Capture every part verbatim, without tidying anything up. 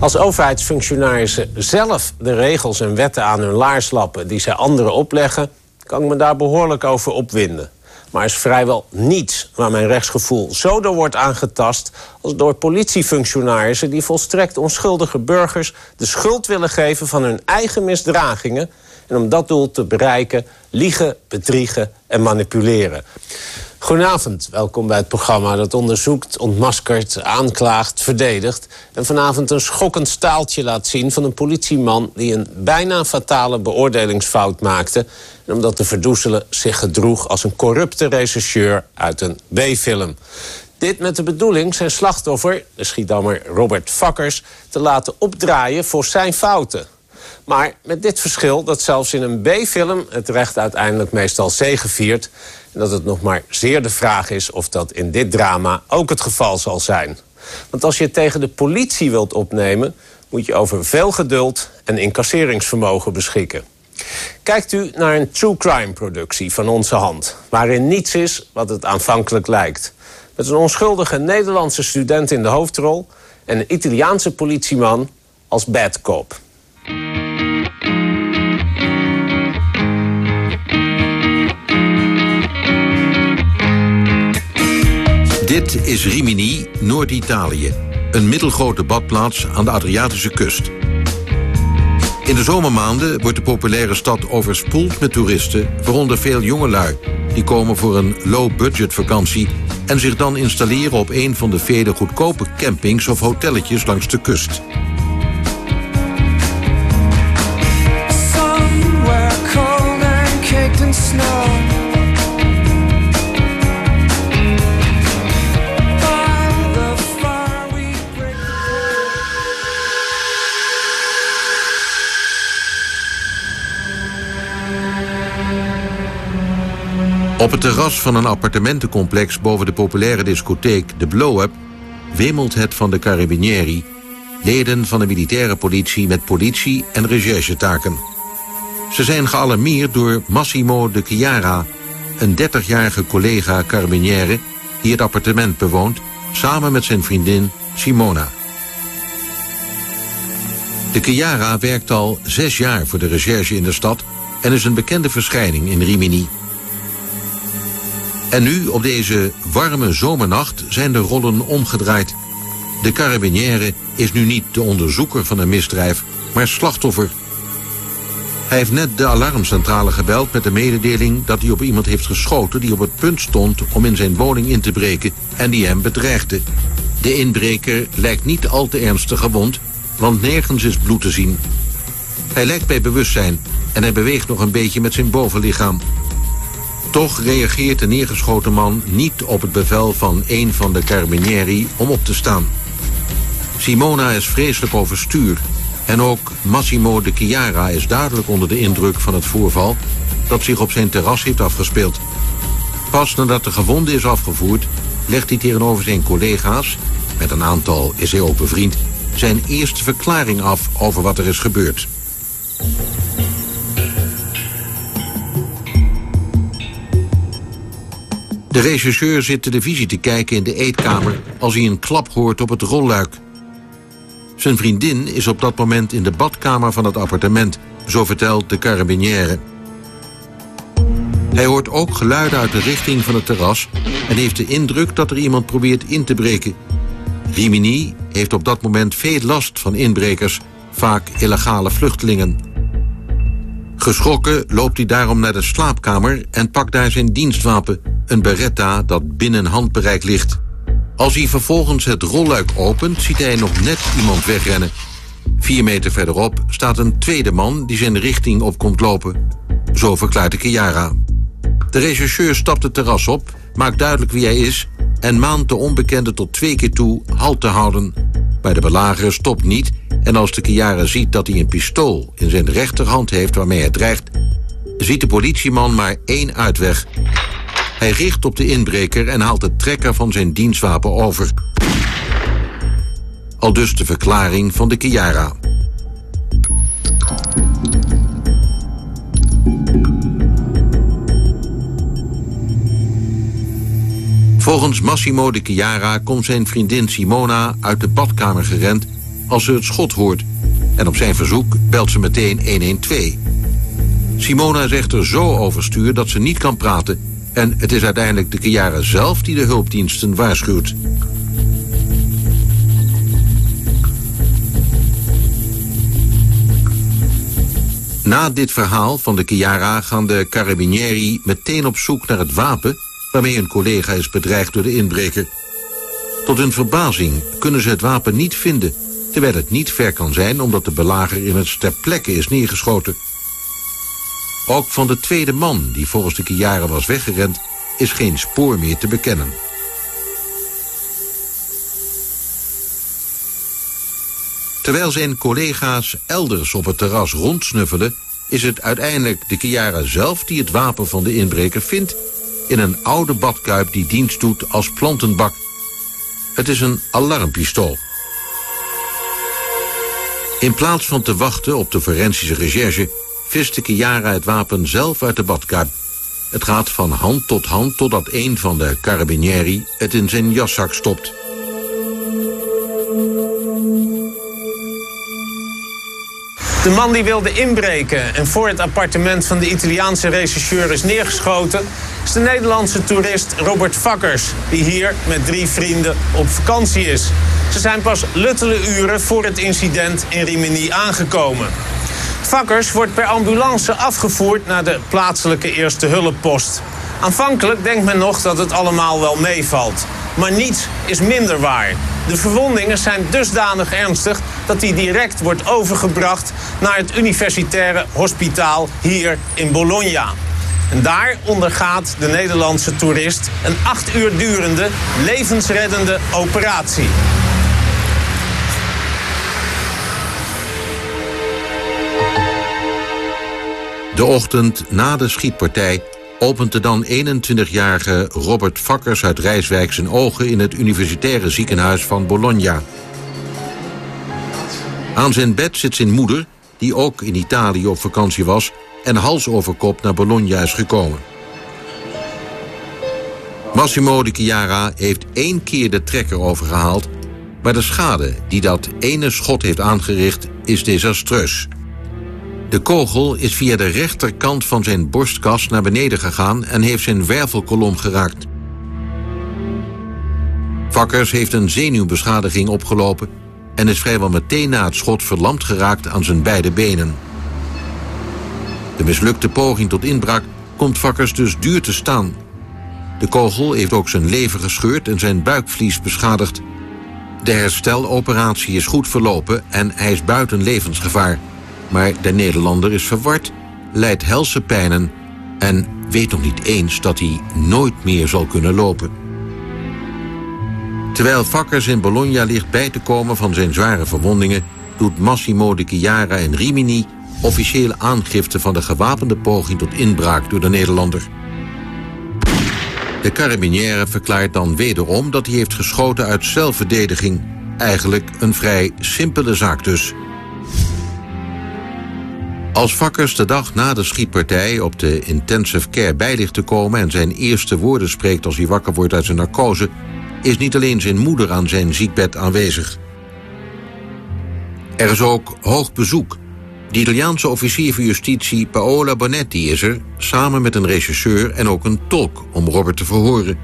Als overheidsfunctionarissen zelf de regels en wetten aan hun laars lappen die zij anderen opleggen, kan ik me daar behoorlijk over opwinden. Maar er is vrijwel niets waar mijn rechtsgevoel zo door wordt aangetast als door politiefunctionarissen die volstrekt onschuldige burgers de schuld willen geven van hun eigen misdragingen en om dat doel te bereiken liegen, bedriegen en manipuleren. Goedenavond, welkom bij het programma dat onderzoekt, ontmaskert, aanklaagt, verdedigt en vanavond een schokkend staaltje laat zien van een politieman die een bijna fatale beoordelingsfout maakte en omdat de verdoezelen zich gedroeg als een corrupte rechercheur uit een B-film. Dit met de bedoeling zijn slachtoffer, de Schiedammer Robert Fakkers, te laten opdraaien voor zijn fouten. Maar met dit verschil dat zelfs in een B-film het recht uiteindelijk meestal zegeviert en dat het nog maar zeer de vraag is of dat in dit drama ook het geval zal zijn. Want als je het tegen de politie wilt opnemen, moet je over veel geduld en incasseringsvermogen beschikken. Kijkt u naar een true crime productie van onze hand, waarin niets is wat het aanvankelijk lijkt. Met een onschuldige Nederlandse student in de hoofdrol en een Italiaanse politieman als bad cop. Dit is Rimini, Noord-Italië. Een middelgrote badplaats aan de Adriatische kust. In de zomermaanden wordt de populaire stad overspoeld met toeristen, waaronder veel jongelui. Die komen voor een low-budget vakantie en zich dan installeren op een van de vele goedkope campings of hotelletjes langs de kust. Op het terras van een appartementencomplex boven de populaire discotheek De Blow-Up wemelt het van de Carabinieri, leden van de militaire politie met politie- en recherchetaken. Ze zijn gealarmeerd door Massimo de Chiara, een dertigjarige collega Carabiniere die het appartement bewoont, samen met zijn vriendin Simona. De Chiara werkt al zes jaar voor de recherche in de stad en is een bekende verschijning in Rimini. En nu, op deze warme zomernacht, zijn de rollen omgedraaid. De Carabiniere is nu niet de onderzoeker van een misdrijf, maar slachtoffer. Hij heeft net de alarmcentrale gebeld met de mededeling dat hij op iemand heeft geschoten die op het punt stond om in zijn woning in te breken en die hem bedreigde. De inbreker lijkt niet al te ernstig gewond, want nergens is bloed te zien. Hij lijkt bij bewustzijn en hij beweegt nog een beetje met zijn bovenlichaam. Toch reageert de neergeschoten man niet op het bevel van een van de Carabinieri om op te staan. Simona is vreselijk overstuur en ook Massimo de Chiara is duidelijk onder de indruk van het voorval dat zich op zijn terras heeft afgespeeld. Pas nadat de gewonde is afgevoerd, legt hij tegenover zijn collega's, met een aantal is hij ook bevriend, zijn eerste verklaring af over wat er is gebeurd. De rechercheur zit televisie te kijken in de eetkamer als hij een klap hoort op het rolluik. Zijn vriendin is op dat moment in de badkamer van het appartement, zo vertelt de Carabiniere. Hij hoort ook geluiden uit de richting van het terras en heeft de indruk dat er iemand probeert in te breken. Rimini heeft op dat moment veel last van inbrekers, vaak illegale vluchtelingen. Geschrokken loopt hij daarom naar de slaapkamer en pakt daar zijn dienstwapen, een Beretta dat binnen handbereik ligt. Als hij vervolgens het rolluik opent, ziet hij nog net iemand wegrennen. Vier meter verderop staat een tweede man die zijn richting op komt lopen. Zo verklaart de Chiara. De rechercheur stapt het terras op, maakt duidelijk wie hij is en maant de onbekende tot twee keer toe halt te houden. Maar de belager stopt niet en als de Chiara ziet dat hij een pistool in zijn rechterhand heeft waarmee hij dreigt, ziet de politieman maar één uitweg. Hij richt op de inbreker en haalt de trekker van zijn dienstwapen over. Aldus de verklaring van de Chiara. Volgens Massimo de Chiara komt zijn vriendin Simona uit de badkamer gerend als ze het schot hoort. En op zijn verzoek belt ze meteen honderdtwaalf. Simona is echter zo overstuur dat ze niet kan praten. En het is uiteindelijk de Chiara zelf die de hulpdiensten waarschuwt. Na dit verhaal van de Chiara gaan de carabinieri meteen op zoek naar het wapen waarmee een collega is bedreigd door de inbreker. Tot hun verbazing kunnen ze het wapen niet vinden, terwijl het niet ver kan zijn omdat de belager immers ter plekke is neergeschoten. Ook van de tweede man, die volgens de Chiara was weggerend, is geen spoor meer te bekennen. Terwijl zijn collega's elders op het terras rondsnuffelen, is het uiteindelijk de Chiara zelf die het wapen van de inbreker vindt in een oude badkuip die dienst doet als plantenbak. Het is een alarmpistool. In plaats van te wachten op de forensische recherche vist de Chiara het wapen zelf uit de badkuip. Het gaat van hand tot hand totdat een van de carabinieri het in zijn jaszak stopt. De man die wilde inbreken en voor het appartement van de Italiaanse rechercheur is neergeschoten, is de Nederlandse toerist Robert Vakkers, die hier met drie vrienden op vakantie is. Ze zijn pas luttele uren voor het incident in Rimini aangekomen. Vakkers wordt per ambulance afgevoerd naar de plaatselijke eerste hulppost. Aanvankelijk denkt men nog dat het allemaal wel meevalt. Maar niets is minder waar. De verwondingen zijn dusdanig ernstig dat hij direct wordt overgebracht naar het universitaire hospitaal hier in Bologna. En daar ondergaat de Nederlandse toerist een acht uur durende, levensreddende operatie. De ochtend na de schietpartij opent de dan eenentwintigjarige Robert Vakkers uit Rijswijk zijn ogen in het universitaire ziekenhuis van Bologna. Aan zijn bed zit zijn moeder, die ook in Italië op vakantie was en hals over kop naar Bologna is gekomen. Massimo de Chiara heeft één keer de trekker overgehaald, maar de schade die dat ene schot heeft aangericht is desastreus. De kogel is via de rechterkant van zijn borstkas naar beneden gegaan en heeft zijn wervelkolom geraakt. Vakkers heeft een zenuwbeschadiging opgelopen en is vrijwel meteen na het schot verlamd geraakt aan zijn beide benen. De mislukte poging tot inbraak komt Vakkers dus duur te staan. De kogel heeft ook zijn lever gescheurd en zijn buikvlies beschadigd. De hersteloperatie is goed verlopen en hij is buiten levensgevaar. Maar de Nederlander is verward, lijdt helse pijnen en weet nog niet eens dat hij nooit meer zal kunnen lopen. Terwijl Vakkers in Bologna ligt bij te komen van zijn zware verwondingen, doet Massimo de Chiara in Rimini officiële aangifte van de gewapende poging tot inbraak door de Nederlander. De carabiniere verklaart dan wederom dat hij heeft geschoten uit zelfverdediging. Eigenlijk een vrij simpele zaak dus. Als Vakkers de dag na de schietpartij op de intensive care bij ligt te komen en zijn eerste woorden spreekt als hij wakker wordt uit zijn narcose, is niet alleen zijn moeder aan zijn ziekbed aanwezig. Er is ook hoog bezoek. De Italiaanse officier van justitie Paola Bonetti is er, samen met een rechercheur en ook een tolk om Robert te verhoren.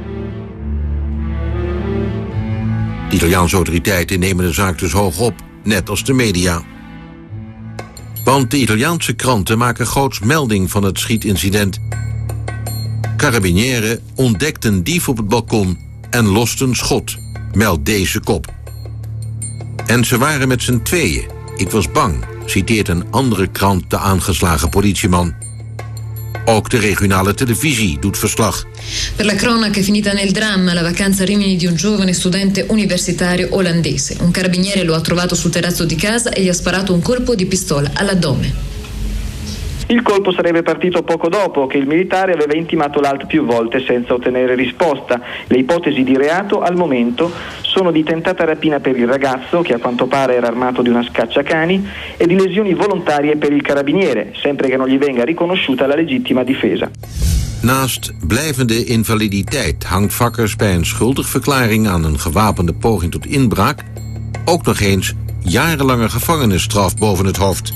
De Italiaanse autoriteiten nemen de zaak dus hoog op, net als de media. Want de Italiaanse kranten maken groots melding van het schietincident. Carabinieri ontdekt een dief op het balkon en lost een schot, meldt deze kop. En ze waren met z'n tweeën. Ik was bang, citeert een andere krant de aangeslagen politieman. Ook de regionale televisie doet verslag. Per la cronaca è finita nel dramma la vacanza a Rimini di un giovane studente universitario olandese. Un carabiniere lo ha trovato sul terrazzo di casa e gli ha sparato un colpo di pistola all'addome. Il colpo sarebbe partito poco dopo che il militare aveva intimato l'A L T più volte senza ottenere risposta. Le ipotesi di reato al momento sono di tentata rapina per il ragazzo, che a quanto pare era armato di una scacciacani, e di lesioni volontarie per il carabiniere, sempre che non gli venga riconosciuta la legittima difesa. Naast blijvende invaliditeit hangt Vakkers bij een schuldigverklaring aan een gewapende poging tot inbraak ook nog eens jarenlange gevangenisstraf boven het hoofd.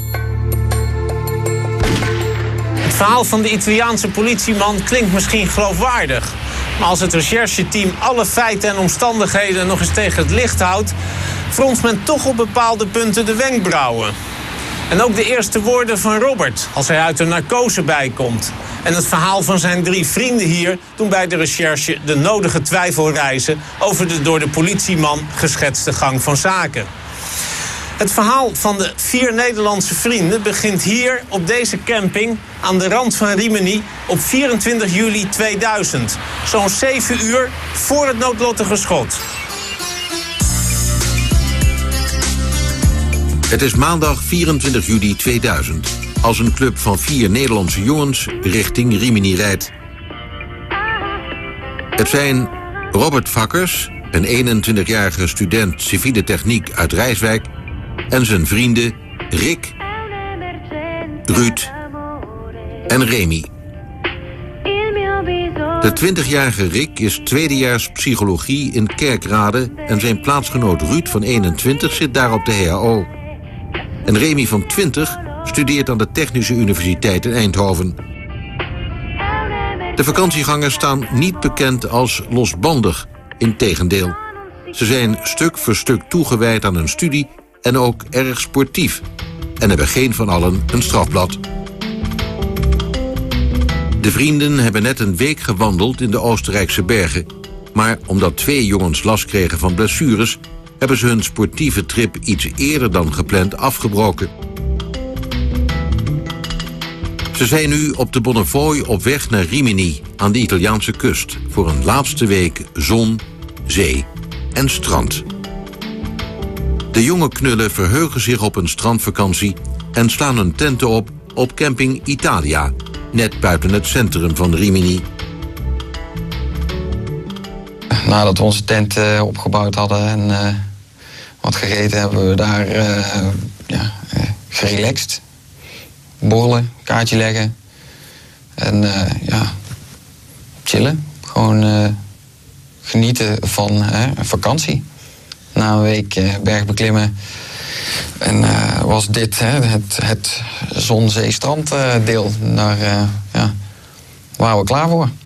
Het verhaal van de Italiaanse politieman klinkt misschien geloofwaardig. Maar als het rechercheteam alle feiten en omstandigheden nog eens tegen het licht houdt, fronst men toch op bepaalde punten de wenkbrauwen. En ook de eerste woorden van Robert als hij uit de narcose bijkomt. En het verhaal van zijn drie vrienden hier doen bij de recherche de nodige twijfel rijzen over de door de politieman geschetste gang van zaken. Het verhaal van de vier Nederlandse vrienden begint hier op deze camping aan de rand van Rimini op vierentwintig juli tweeduizend. Zo'n zeven uur voor het noodlottige schot. Het is maandag vierentwintig juli tweeduizend, als een club van vier Nederlandse jongens richting Rimini rijdt. Het zijn Robert Vakkers, een eenentwintigjarige student civiele techniek uit Rijswijk, en zijn vrienden Rick, Ruud en Remy. De twintigjarige Rick is tweedejaars psychologie in Kerkrade en zijn plaatsgenoot Ruud van eenentwintig zit daar op de H A O. En Remy van twintig studeert aan de Technische Universiteit in Eindhoven. De vakantiegangers staan niet bekend als losbandig, integendeel. Ze zijn stuk voor stuk toegewijd aan hun studie en ook erg sportief. En hebben geen van allen een strafblad. De vrienden hebben net een week gewandeld in de Oostenrijkse bergen. Maar omdat twee jongens last kregen van blessures, hebben ze hun sportieve trip iets eerder dan gepland afgebroken. Ze zijn nu op de Bonnefoy op weg naar Rimini aan de Italiaanse kust voor een laatste week zon, zee en strand. De jonge knullen verheugen zich op een strandvakantie en slaan hun tenten op op camping Italia, net buiten het centrum van Rimini. Nadat we onze tent uh, opgebouwd hadden en uh, wat gegeten, hebben we daar uh, ja, uh, gerelaxed. Borrelen, kaartje leggen en uh, ja, chillen. Gewoon uh, genieten van uh, een vakantie. Na een week uh, bergbeklimmen. En uh, was dit hè, het, het zon-zee-strand uh, deel. Daar uh, ja, waren we klaar voor.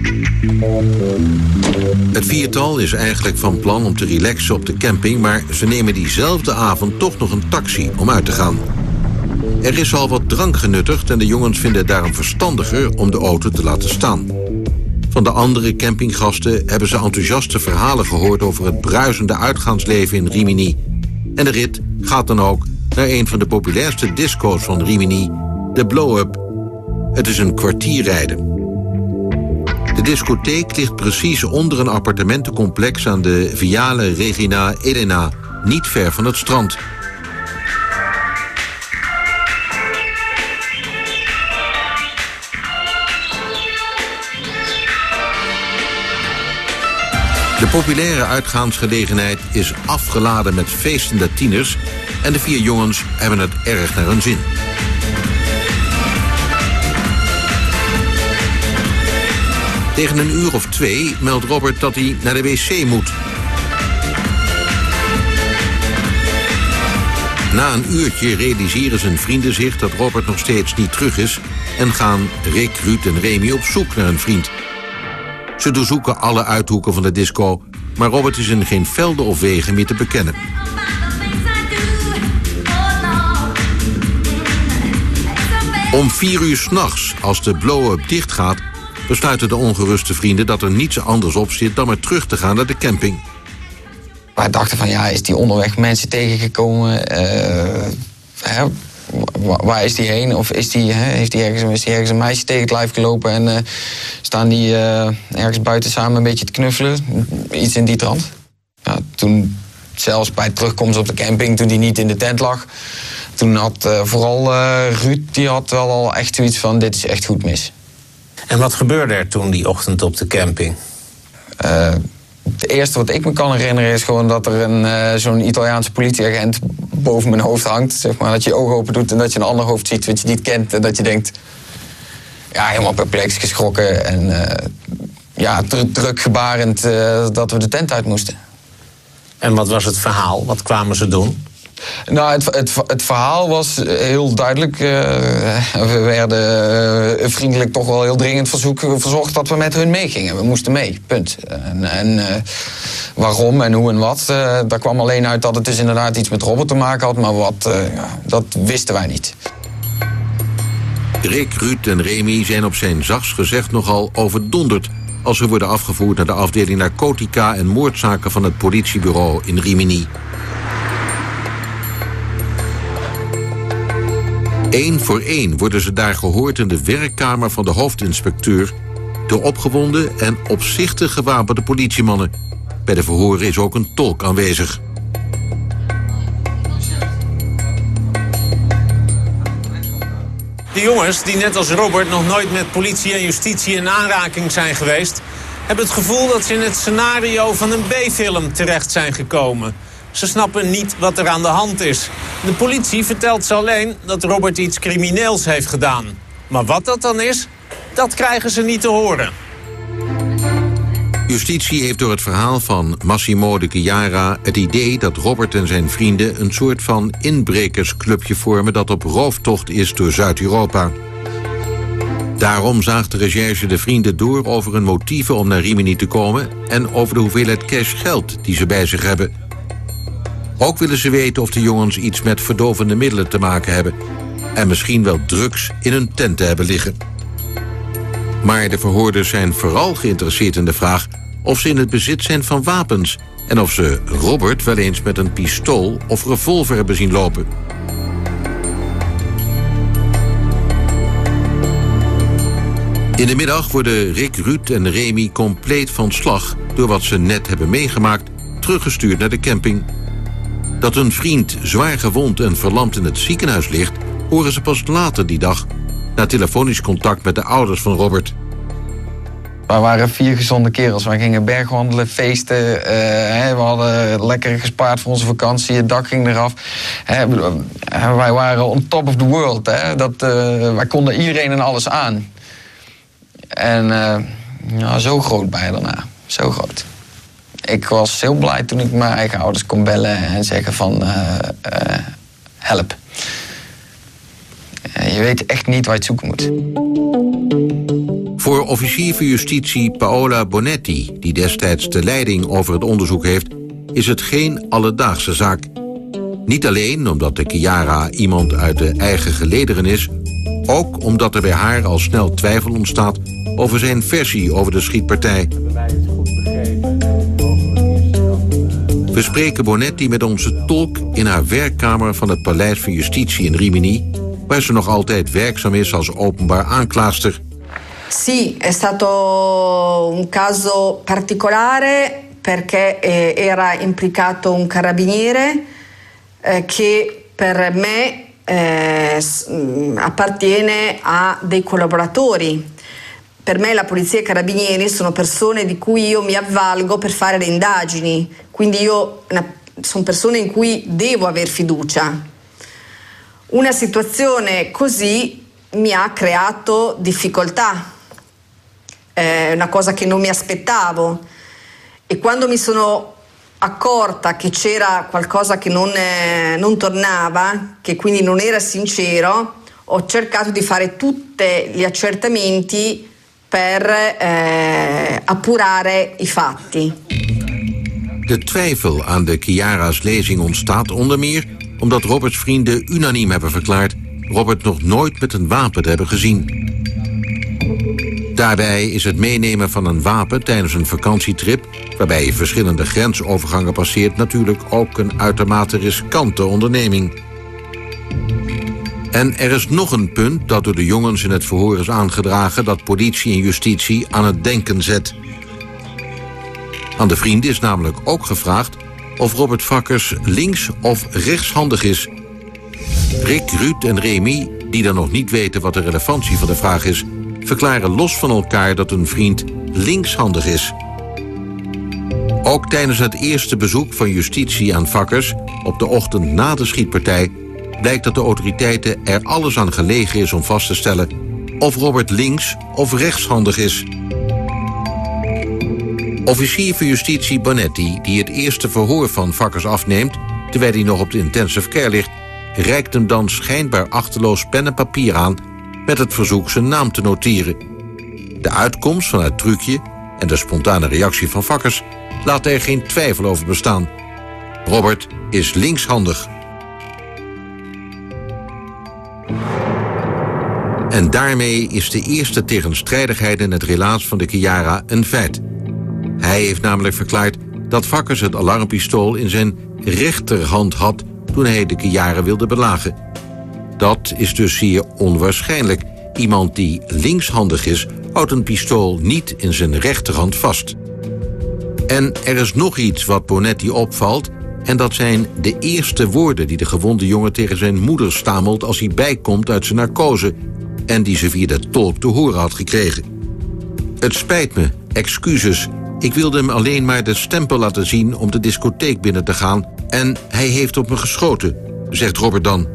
Het viertal is eigenlijk van plan om te relaxen op de camping, maar ze nemen diezelfde avond toch nog een taxi om uit te gaan. Er is al wat drank genuttigd en de jongens vinden het daarom verstandiger om de auto te laten staan. Van de andere campinggasten hebben ze enthousiaste verhalen gehoord over het bruisende uitgaansleven in Rimini. En de rit gaat dan ook naar een van de populairste disco's van Rimini, de Blow-Up. Het is een kwartier rijden. De discotheek ligt precies onder een appartementencomplex aan de Viale Regina Elena, niet ver van het strand. De populaire uitgaansgelegenheid is afgeladen met feestende tieners en de vier jongens hebben het erg naar hun zin. Tegen een uur of twee meldt Robert dat hij naar de wc moet. Na een uurtje realiseren zijn vrienden zich dat Robert nog steeds niet terug is en gaan Rick, Ruud en Remy op zoek naar een vriend. Ze doorzoeken alle uithoeken van de disco, maar Robert is in geen velden of wegen meer te bekennen. Om vier uur 's nachts, als de blow-up dichtgaat, besluiten de ongeruste vrienden dat er niets anders op zit dan maar terug te gaan naar de camping. Wij dachten van ja, is die onderweg mensen tegengekomen? Uh, hè, waar is die heen? Of is die, hè, heeft die ergens, is die ergens een meisje tegen het lijf gelopen en uh, staan die uh, ergens buiten samen een beetje te knuffelen? Iets in die trant. Ja, toen, zelfs bij terugkomst op de camping, toen die niet in de tent lag, toen had uh, vooral uh, Ruud, die had wel al echt zoiets van dit is echt goed mis. En wat gebeurde er toen die ochtend op de camping? Uh, het eerste wat ik me kan herinneren is gewoon dat er een uh, zo'n Italiaanse politieagent boven mijn hoofd hangt. Zeg maar, dat je je ogen open doet en dat je een ander hoofd ziet wat je niet kent. En dat je denkt, ja, helemaal perplex, geschrokken. En uh, ja, druk gebarend uh, dat we de tent uit moesten. En wat was het verhaal? Wat kwamen ze doen? Nou, het, het, het verhaal was heel duidelijk. Uh, we werden uh, vriendelijk toch wel heel dringend verzoek, verzocht dat we met hun meegingen. We moesten mee, punt. En, en uh, waarom en hoe en wat, uh, daar kwam alleen uit dat het dus inderdaad iets met Robert te maken had. Maar wat, uh, ja, dat wisten wij niet. Rick, Ruud en Remy zijn op zijn zachts gezegd nogal overdonderd als ze worden afgevoerd naar de afdeling narcotica en moordzaken van het politiebureau in Rimini. Eén voor één worden ze daar gehoord in de werkkamer van de hoofdinspecteur door opgewonden en opzichtig gewapende politiemannen. Bij de verhoren is ook een tolk aanwezig. De jongens, die net als Robert nog nooit met politie en justitie in aanraking zijn geweest, hebben het gevoel dat ze in het scenario van een B-film terecht zijn gekomen. Ze snappen niet wat er aan de hand is. De politie vertelt ze alleen dat Robert iets crimineels heeft gedaan. Maar wat dat dan is, dat krijgen ze niet te horen. Justitie heeft door het verhaal van Massimo de Chiara het idee dat Robert en zijn vrienden een soort van inbrekersclubje vormen dat op rooftocht is door Zuid-Europa. Daarom zaagt de recherche de vrienden door over hun motieven om naar Rimini te komen en over de hoeveelheid cash geld die ze bij zich hebben. Ook willen ze weten of de jongens iets met verdovende middelen te maken hebben en misschien wel drugs in hun tenten hebben liggen. Maar de verhoorders zijn vooral geïnteresseerd in de vraag of ze in het bezit zijn van wapens en of ze Robert wel eens met een pistool of revolver hebben zien lopen. In de middag worden Rick, Ruud en Remy compleet van slag door wat ze net hebben meegemaakt teruggestuurd naar de camping. Dat hun vriend zwaar gewond en verlamd in het ziekenhuis ligt, horen ze pas later die dag, na telefonisch contact met de ouders van Robert. We waren vier gezonde kerels. We gingen bergwandelen, feesten. Uh, hè, we hadden lekker gespaard voor onze vakantie. Het dak ging eraf. Hè, wij waren on top of the world. Hè. Dat, uh, wij konden iedereen en alles aan. En uh, ja, zo groot ben je daarna. Zo groot. Ik was heel blij toen ik mijn eigen ouders kon bellen en zeggen van uh, uh, help. Uh, je weet echt niet waar je het zoeken moet. Voor officier van justitie Paola Bonetti, die destijds de leiding over het onderzoek heeft, is het geen alledaagse zaak. Niet alleen omdat de Chiara iemand uit de eigen gelederen is, ook omdat er bij haar al snel twijfel ontstaat over zijn versie over de schietpartij. We spreken Bonetti met onze tolk in haar werkkamer van het Paleis van Justitie in Rimini, waar ze nog altijd werkzaam is als openbaar aanklaagster. Sì, è stato un caso particolare perché eh, era implicato un carabiniere eh, che per me eh, appartiene a dei collaboratori. Per me la polizia e i carabinieri sono persone di cui io mi avvalgo per fare le indagini, quindi io sono persone in cui devo aver fiducia. Una situazione così mi ha creato difficoltà, è una cosa che non mi aspettavo, e quando mi sono accorta che c'era qualcosa che non, eh, non tornava, che quindi non era sincero, ho cercato di fare tutti gli accertamenti per eh, appurare i fatti. De twijfel aan de Chiara's lezing ontstaat onder meer omdat Roberts vrienden unaniem hebben verklaard Robert nog nooit met een wapen te hebben gezien. Daarbij is het meenemen van een wapen tijdens een vakantietrip, waarbij je verschillende grensovergangen passeert, natuurlijk ook een uitermate riskante onderneming. En er is nog een punt dat door de jongens in het verhoor is aangedragen dat politie en justitie aan het denken zet. Aan de vrienden is namelijk ook gevraagd of Robert Vakkers links- of rechtshandig is. Rick, Ruud en Remy, die dan nog niet weten wat de relevantie van de vraag is, verklaren los van elkaar dat hun vriend linkshandig is. Ook tijdens het eerste bezoek van justitie aan Vakkers op de ochtend na de schietpartij blijkt dat de autoriteiten er alles aan gelegen is om vast te stellen of Robert links- of rechtshandig is. Officier van justitie Bonetti, die het eerste verhoor van Vakkers afneemt, terwijl hij nog op de intensive care ligt, reikt hem dan schijnbaar achteloos pen en papier aan met het verzoek zijn naam te noteren. De uitkomst van het trucje en de spontane reactie van Vakkers laat er geen twijfel over bestaan. Robert is linkshandig. En daarmee is de eerste tegenstrijdigheid in het relaas van de Chiara een feit. Hij heeft namelijk verklaard dat Vakkers het alarmpistool in zijn rechterhand had toen hij de Chiara wilde belagen. Dat is dus zeer onwaarschijnlijk. Iemand die linkshandig is, houdt een pistool niet in zijn rechterhand vast. En er is nog iets wat Bonetti opvalt, en dat zijn de eerste woorden die de gewonde jongen tegen zijn moeder stamelt als hij bijkomt uit zijn narcose en die ze via de tolk te horen had gekregen. Het spijt me, excuses. Ik wilde hem alleen maar de stempel laten zien om de discotheek binnen te gaan en hij heeft op me geschoten, zegt Robert dan.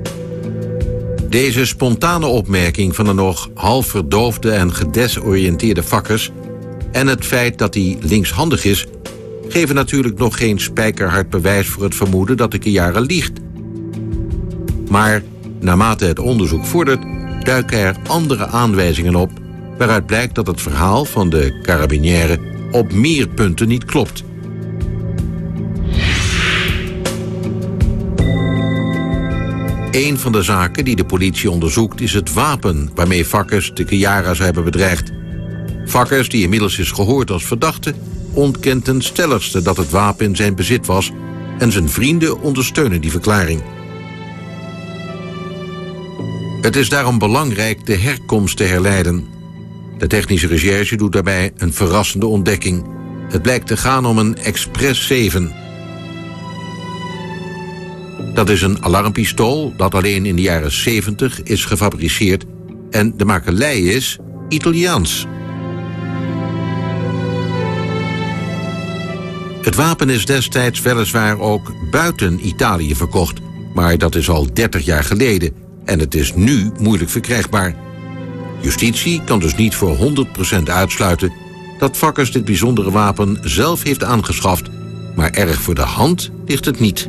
Deze spontane opmerking van de nog half verdoofde en gedesoriënteerde Vakkers en het feit dat hij linkshandig is, geven natuurlijk nog geen spijkerhard bewijs voor het vermoeden dat de Chiara liegt. Maar naarmate het onderzoek vordert, duiken er andere aanwijzingen op waaruit blijkt dat het verhaal van de carabinière op meer punten niet klopt. Een van de zaken die de politie onderzoekt is het wapen waarmee Vakkers de Chiara zou hebben bedreigd. Vakkers, die inmiddels is gehoord als verdachte, ontkent ten stelligste dat het wapen in zijn bezit was en zijn vrienden ondersteunen die verklaring. Het is daarom belangrijk de herkomst te herleiden. De technische recherche doet daarbij een verrassende ontdekking. Het blijkt te gaan om een Express zeven. Dat is een alarmpistool dat alleen in de jaren zeventig is gefabriceerd en de makelij is Italiaans. Het wapen is destijds weliswaar ook buiten Italië verkocht, maar dat is al dertig jaar geleden en het is nu moeilijk verkrijgbaar. Justitie kan dus niet voor honderd procent uitsluiten dat Vakkers dit bijzondere wapen zelf heeft aangeschaft, maar erg voor de hand ligt het niet.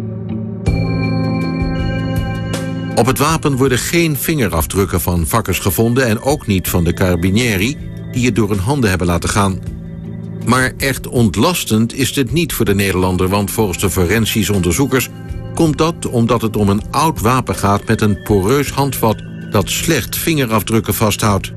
Op het wapen worden geen vingerafdrukken van Vakkers gevonden en ook niet van de carabinieri die het door hun handen hebben laten gaan. Maar echt ontlastend is dit niet voor de Nederlander, want volgens de forensische onderzoekers komt dat omdat het om een oud wapen gaat met een poreus handvat dat slecht vingerafdrukken vasthoudt.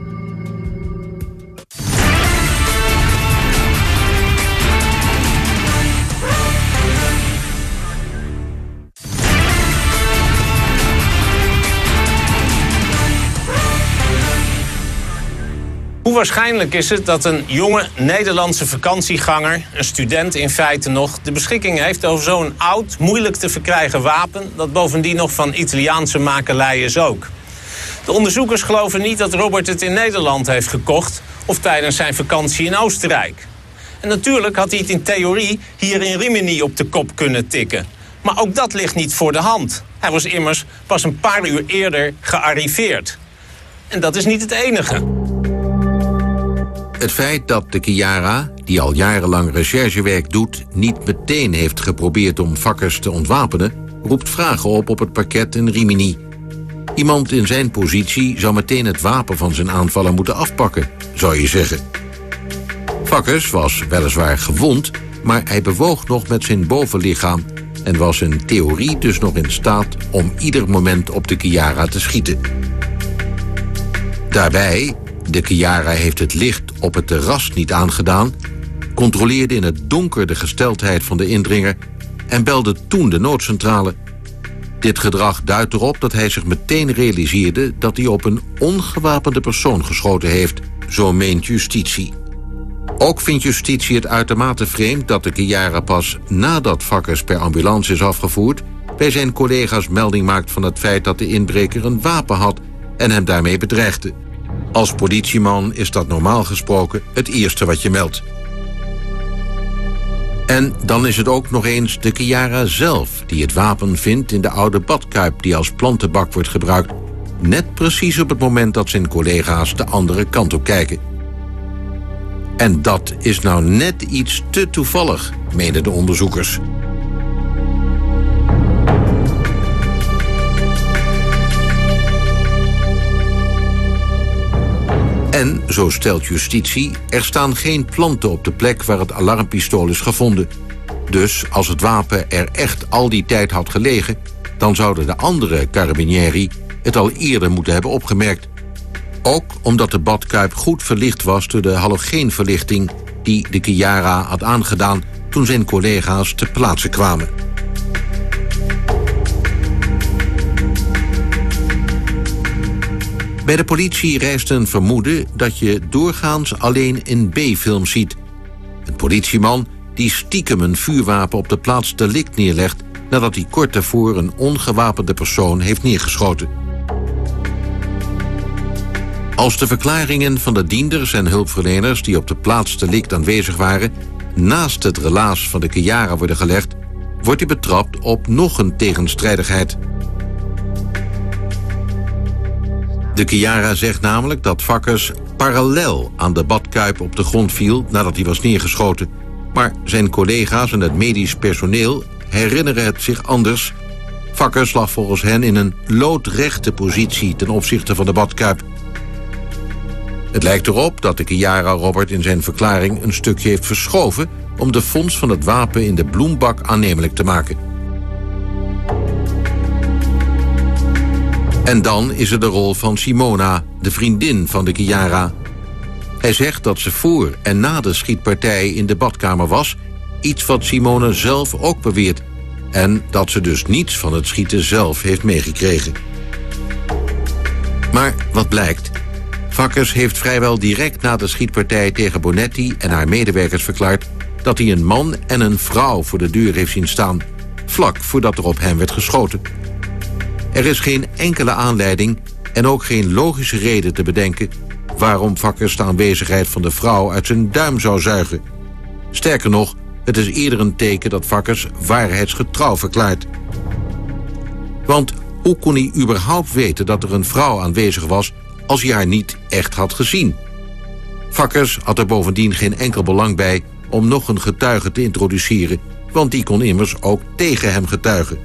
Hoe waarschijnlijk is het dat een jonge Nederlandse vakantieganger, een student in feite nog, de beschikking heeft over zo'n oud, moeilijk te verkrijgen wapen dat bovendien nog van Italiaanse makelij is ook? De onderzoekers geloven niet dat Robert het in Nederland heeft gekocht of tijdens zijn vakantie in Oostenrijk. En natuurlijk had hij het in theorie hier in Rimini op de kop kunnen tikken. Maar ook dat ligt niet voor de hand. Hij was immers pas een paar uur eerder gearriveerd. En dat is niet het enige. Het feit dat de Chiara, die al jarenlang recherchewerk doet, niet meteen heeft geprobeerd om Vakkers te ontwapenen, roept vragen op op het parket in Rimini. Iemand in zijn positie zou meteen het wapen van zijn aanvaller moeten afpakken, zou je zeggen. Vakkers was weliswaar gewond, maar hij bewoog nog met zijn bovenlichaam en was in theorie dus nog in staat om ieder moment op de Chiara te schieten. Daarbij, de Chiara heeft het licht op het terras niet aangedaan, controleerde in het donker de gesteldheid van de indringer en belde toen de noodcentrale. Dit gedrag duidt erop dat hij zich meteen realiseerde dat hij op een ongewapende persoon geschoten heeft, zo meent justitie. Ook vindt justitie het uitermate vreemd dat de Chiara pas nadat Vakkers per ambulance is afgevoerd bij zijn collega's melding maakt van het feit dat de inbreker een wapen had en hem daarmee bedreigde. Als politieman is dat normaal gesproken het eerste wat je meldt. En dan is het ook nog eens de Chiara zelf die het wapen vindt in de oude badkuip die als plantenbak wordt gebruikt, net precies op het moment dat zijn collega's de andere kant op kijken. En dat is nou net iets te toevallig, menen de onderzoekers. En, zo stelt justitie, er staan geen planten op de plek waar het alarmpistool is gevonden. Dus als het wapen er echt al die tijd had gelegen, dan zouden de andere carabinieri het al eerder moeten hebben opgemerkt. Ook omdat de badkuip goed verlicht was door de halogeenverlichting die de Chiara had aangedaan toen zijn collega's ter plaatse kwamen. Bij de politie rijst een vermoeden dat je doorgaans alleen in B-films ziet. Een politieman die stiekem een vuurwapen op de plaats delict neerlegt nadat hij kort daarvoor een ongewapende persoon heeft neergeschoten. Als de verklaringen van de dienders en hulpverleners die op de plaats delict aanwezig waren naast het relaas van de Chiara worden gelegd, wordt hij betrapt op nog een tegenstrijdigheid. De Chiara zegt namelijk dat Vakkers parallel aan de badkuip op de grond viel nadat hij was neergeschoten. Maar zijn collega's en het medisch personeel herinneren het zich anders. Vakkers lag volgens hen in een loodrechte positie ten opzichte van de badkuip. Het lijkt erop dat de Chiara Robert in zijn verklaring een stukje heeft verschoven om de vondst van het wapen in de bloembak aannemelijk te maken. En dan is er de rol van Simona, de vriendin van de Chiara. Hij zegt dat ze voor en na de schietpartij in de badkamer was, iets wat Simona zelf ook beweert, en dat ze dus niets van het schieten zelf heeft meegekregen. Maar wat blijkt? Vakkers heeft vrijwel direct na de schietpartij tegen Bonetti en haar medewerkers verklaard dat hij een man en een vrouw voor de deur heeft zien staan, vlak voordat er op hem werd geschoten. Er is geen enkele aanleiding en ook geen logische reden te bedenken waarom Vakkers de aanwezigheid van de vrouw uit zijn duim zou zuigen. Sterker nog, het is eerder een teken dat Vakkers waarheidsgetrouw verklaart. Want hoe kon hij überhaupt weten dat er een vrouw aanwezig was als hij haar niet echt had gezien? Vakkers had er bovendien geen enkel belang bij om nog een getuige te introduceren, want die kon immers ook tegen hem getuigen.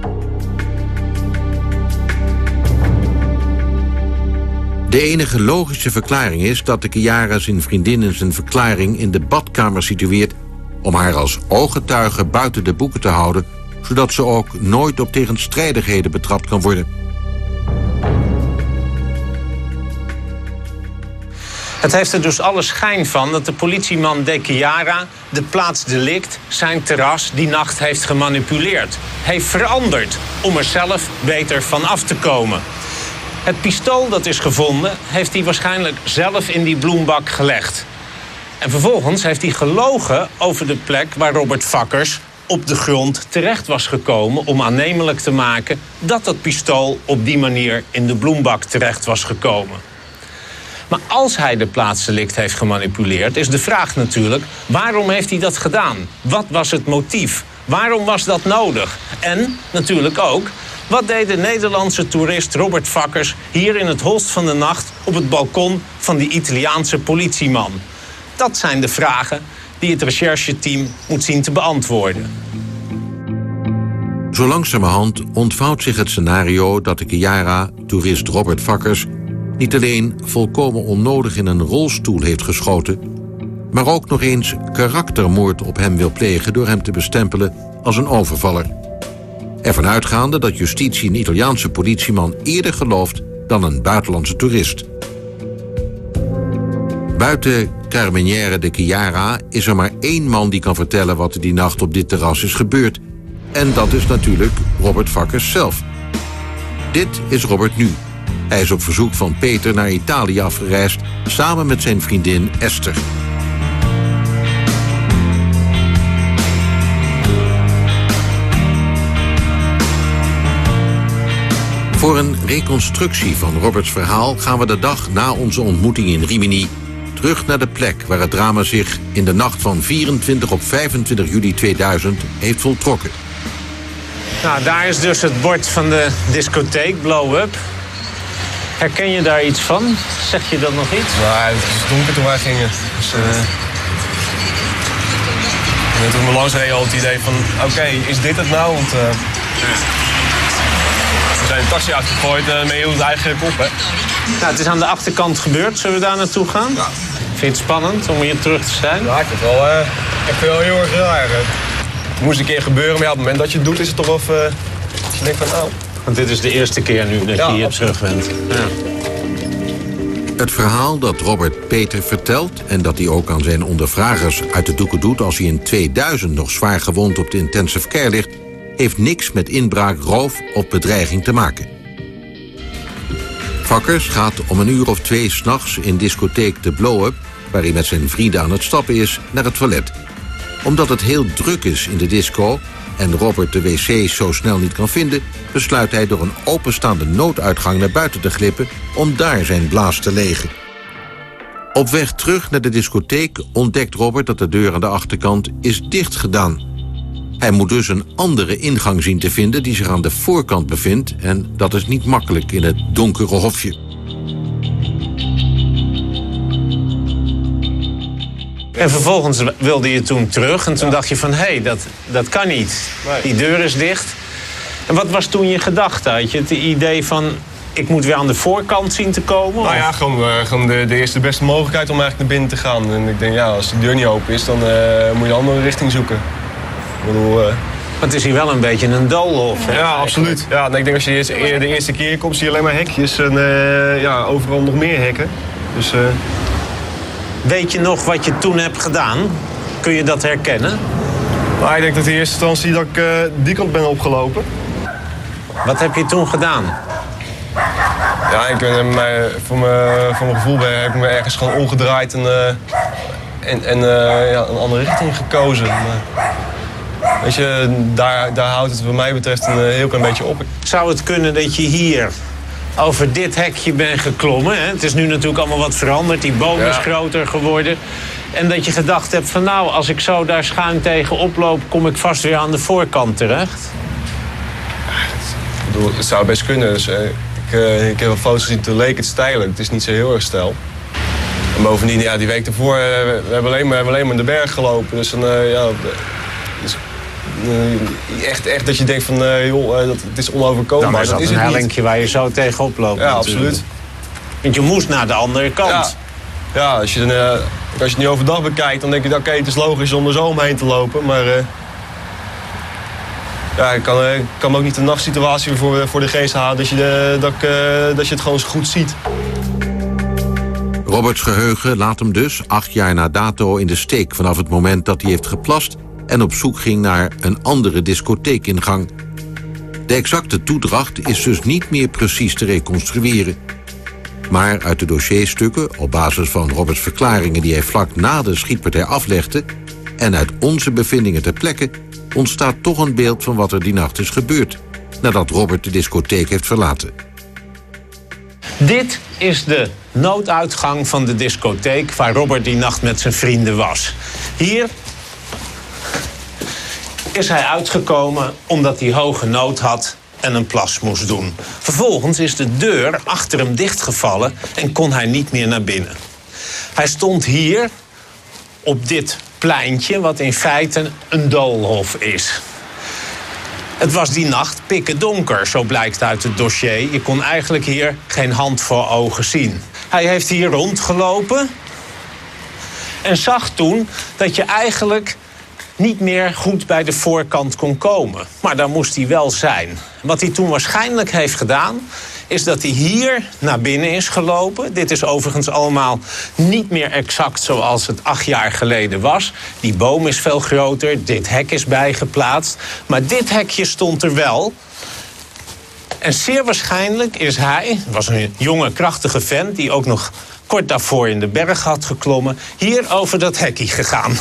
De enige logische verklaring is dat de Chiara zijn vriendin in zijn verklaring in de badkamer situeert om haar als ooggetuige buiten de boeken te houden, zodat ze ook nooit op tegenstrijdigheden betrapt kan worden. Het heeft er dus alle schijn van dat de politieman De Chiara de plaats delict, zijn terras, die nacht heeft gemanipuleerd. Heeft veranderd om er zelf beter van af te komen. Het pistool dat is gevonden heeft hij waarschijnlijk zelf in die bloembak gelegd. En vervolgens heeft hij gelogen over de plek waar Robert Vakkers op de grond terecht was gekomen om aannemelijk te maken dat dat pistool op die manier in de bloembak terecht was gekomen. Maar als hij de plaatsdelict heeft gemanipuleerd, is de vraag natuurlijk, waarom heeft hij dat gedaan? Wat was het motief? Waarom was dat nodig? En natuurlijk ook, wat deed de Nederlandse toerist Robert Vakkers hier in het holst van de nacht op het balkon van die Italiaanse politieman? Dat zijn de vragen die het rechercheteam moet zien te beantwoorden. Zo langzamerhand ontvouwt zich het scenario dat de Chiara, toerist Robert Vakkers, niet alleen volkomen onnodig in een rolstoel heeft geschoten, maar ook nog eens karaktermoord op hem wil plegen door hem te bestempelen als een overvaller. Ervan uitgaande dat justitie een Italiaanse politieman eerder gelooft dan een buitenlandse toerist. Buiten Carabiniere de Chiara is er maar één man die kan vertellen wat er die nacht op dit terras is gebeurd. En dat is natuurlijk Robert Vakkers zelf. Dit is Robert nu. Hij is op verzoek van Peter naar Italië afgereisd, samen met zijn vriendin Esther. Voor een reconstructie van Roberts verhaal gaan we de dag na onze ontmoeting in Rimini terug naar de plek waar het drama zich in de nacht van vierentwintig op vijfentwintig juli tweeduizend heeft voltrokken. Nou, daar is dus het bord van de discotheek, Blow Up. Herken je daar iets van? Zeg je dat nog iets? Nou, het was donker toen wij gingen. Dus, uh... en toen we langs reden al het idee van, oké, okay, is dit het nou? Want uh... ja. zijn de taxi uitgegooid uh, met heel het eigen kop, hè. Nou, het is aan de achterkant gebeurd. Zullen we daar naartoe gaan? Ja. Vind je het spannend om hier terug te zijn? Ja, ik vind het wel, uh, ik vind het wel heel erg raar. Uh. Het moest een keer gebeuren, maar ja, op het moment dat je het doet is het toch wel... Uh, dat je denkt van, nou... Want dit is de eerste keer nu dat ja, je hier absoluut. terug bent. Ja. Het verhaal dat Robert Peter vertelt... en dat hij ook aan zijn ondervragers uit de doeken doet... als hij in tweeduizend nog zwaar gewond op de intensive care ligt... heeft niks met inbraak, roof of bedreiging te maken. Vakkers gaat om een uur of twee 's nachts in discotheek de Blow-Up... waar hij met zijn vrienden aan het stappen is, naar het toilet. Omdat het heel druk is in de disco... en Robert de wc's zo snel niet kan vinden... besluit hij door een openstaande nooduitgang naar buiten te glippen... om daar zijn blaas te legen. Op weg terug naar de discotheek ontdekt Robert dat de deur aan de achterkant is dichtgedaan. Hij moet dus een andere ingang zien te vinden die zich aan de voorkant bevindt... en dat is niet makkelijk in het donkere hofje. En vervolgens wilde je toen terug en toen ja. dacht je van... hé, hey, dat, dat kan niet. Nee. Die deur is dicht. En wat was toen je gedachte? Had je het idee van... ik moet weer aan de voorkant zien te komen? Nou ja, gewoon, uh, gewoon de, de eerste beste mogelijkheid om eigenlijk naar binnen te gaan. En ik denk, ja, als de deur niet open is, dan uh, moet je een andere richting zoeken. Ik bedoel... Uh... Maar het is hier wel een beetje een doolhof, hè? Ja, absoluut. Ja, en ik denk als je eerst, de eerste keer komt, zie je alleen maar hekjes. En uh, ja, overal nog meer hekken. Dus... Uh... Weet je nog wat je toen hebt gedaan? Kun je dat herkennen? Nou, ik denk dat in eerste instantie dat ik uh, die kant ben opgelopen. Wat heb je toen gedaan? Ja, ik ben mij, voor, mijn, voor mijn gevoel ben, heb ik me ergens gewoon omgedraaid en, uh, en, en uh, ja, een andere richting gekozen. Maar, weet je, daar, daar houdt het wat mij betreft een uh, heel klein beetje op. Zou het kunnen dat je hier over dit hekje bent geklommen? Hè? Het is nu natuurlijk allemaal wat veranderd. Die boom ja. is groter geworden. En dat je gedacht hebt van nou, als ik zo daar schuin tegen oploop... kom ik vast weer aan de voorkant terecht? Ik bedoel, het zou best kunnen. Dus, uh, ik, uh, ik heb wel foto's gezien, toen leek het stijlelijk. Het is niet zo heel erg stijl. En bovendien, ja, die week daarvoor, uh, we, hebben alleen maar, we hebben alleen maar in de berg gelopen. Dus, dan, uh, ja, dus, uh, echt, echt dat je denkt van, uh, joh, uh, dat, het is onoverkombaar. Nou, dat is een hellinkje waar je zo tegenop loopt. Ja, natuurlijk. absoluut. Want je moest naar de andere kant. Ja, ja als, je, uh, als je het nu overdag bekijkt, dan denk je, oké, okay, het is logisch om er zo omheen te lopen. Maar uh, ja, ik kan, ik kan me ook niet de nachtsituatie voor, voor de geest halen dat je, de, dat, ik, uh, dat je het gewoon goed ziet. Roberts geheugen laat hem dus acht jaar na dato in de steek... vanaf het moment dat hij heeft geplast en op zoek ging naar een andere discotheekingang. De exacte toedracht is dus niet meer precies te reconstrueren. Maar uit de dossierstukken, op basis van Roberts verklaringen... die hij vlak na de schietpartij aflegde... en uit onze bevindingen ter plekke... ontstaat toch een beeld van wat er die nacht is gebeurd... nadat Robert de discotheek heeft verlaten. Dit is de nooduitgang van de discotheek... waar Robert die nacht met zijn vrienden was. Hier is hij uitgekomen omdat hij hoge nood had en een plas moest doen. Vervolgens is de deur achter hem dichtgevallen en kon hij niet meer naar binnen. Hij stond hier op dit pleintje, wat in feite een doolhof is. Het was die nacht pikken donker, zo blijkt uit het dossier. Je kon eigenlijk hier geen hand voor ogen zien. Hij heeft hier rondgelopen en zag toen dat je eigenlijk niet meer goed bij de voorkant kon komen. Maar daar moest hij wel zijn. Wat hij toen waarschijnlijk heeft gedaan, is dat hij hier naar binnen is gelopen. Dit is overigens allemaal niet meer exact zoals het acht jaar geleden was. Die boom is veel groter, dit hek is bijgeplaatst. Maar dit hekje stond er wel. En zeer waarschijnlijk is hij, was een jonge, krachtige vent... die ook nog kort daarvoor in de berg had geklommen... hier over dat hekje gegaan.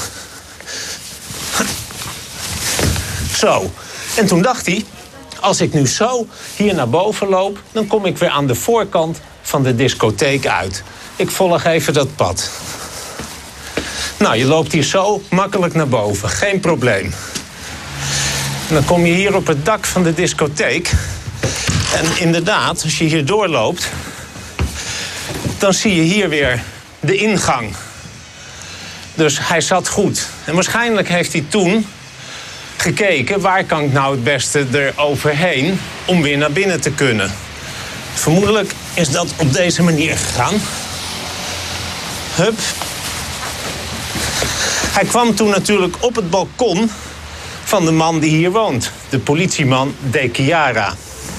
Zo. En toen dacht hij, als ik nu zo hier naar boven loop... dan kom ik weer aan de voorkant van de discotheek uit. Ik volg even dat pad. Nou, je loopt hier zo makkelijk naar boven. Geen probleem. En dan kom je hier op het dak van de discotheek. En inderdaad, als je hier doorloopt... dan zie je hier weer de ingang. Dus hij zat goed. En waarschijnlijk heeft hij toen gekeken waar kan ik nou het beste er overheen om weer naar binnen te kunnen. Vermoedelijk is dat op deze manier gegaan. Hup. Hij kwam toen natuurlijk op het balkon van de man die hier woont. De politieman De Chiara.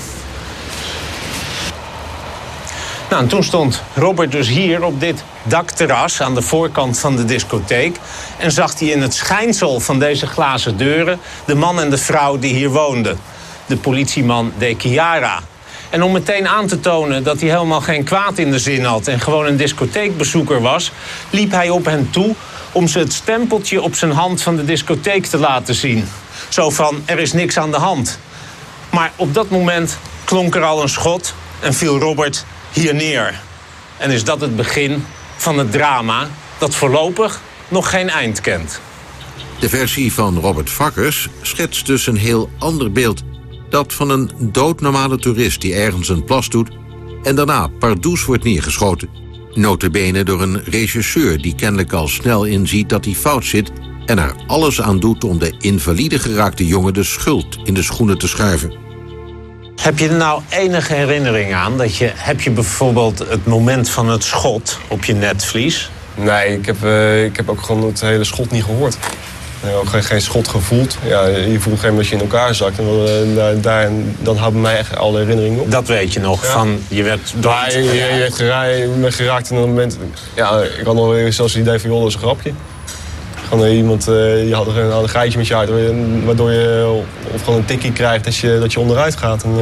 Nou, en toen stond Robert dus hier op dit dakterras aan de voorkant van de discotheek. En zag hij in het schijnsel van deze glazen deuren de man en de vrouw die hier woonden. De politieman De Chiara. En om meteen aan te tonen dat hij helemaal geen kwaad in de zin had en gewoon een discotheekbezoeker was, liep hij op hen toe om ze het stempeltje op zijn hand van de discotheek te laten zien. Zo van, er is niks aan de hand. Maar op dat moment klonk er al een schot en viel Robert hier neer. En is dat het begin van het drama dat voorlopig nog geen eind kent. De versie van Robert Vakkers schetst dus een heel ander beeld. Dat van een doodnormale toerist die ergens een plas doet en daarna pardoes wordt neergeschoten. Nota bene door een regisseur die kennelijk al snel inziet dat hij fout zit en er alles aan doet om de invalide geraakte jongen de schuld in de schoenen te schuiven. Heb je er nou enige herinnering aan? Dat je, heb je bijvoorbeeld het moment van het schot op je netvlies? Nee, ik heb, uh, ik heb ook gewoon het hele schot niet gehoord. Ik heb ook geen, geen schot gevoeld. Ja, je voelt geen dat je in elkaar zakt. En uh, daar, daar, dan houden mij echt alle herinneringen op. Dat weet je nog, ja. Van je werd door ja, je, je, je, werd geraakt, je bent geraakt in een moment. Ja, ik had nog zelfs het idee van, joh, dat is een grapje. Gewoon uh, iemand, uh, je had een, had een geitje met je uit, waardoor je of gewoon een tikkie krijgt dat je, dat je onderuit gaat. En, uh...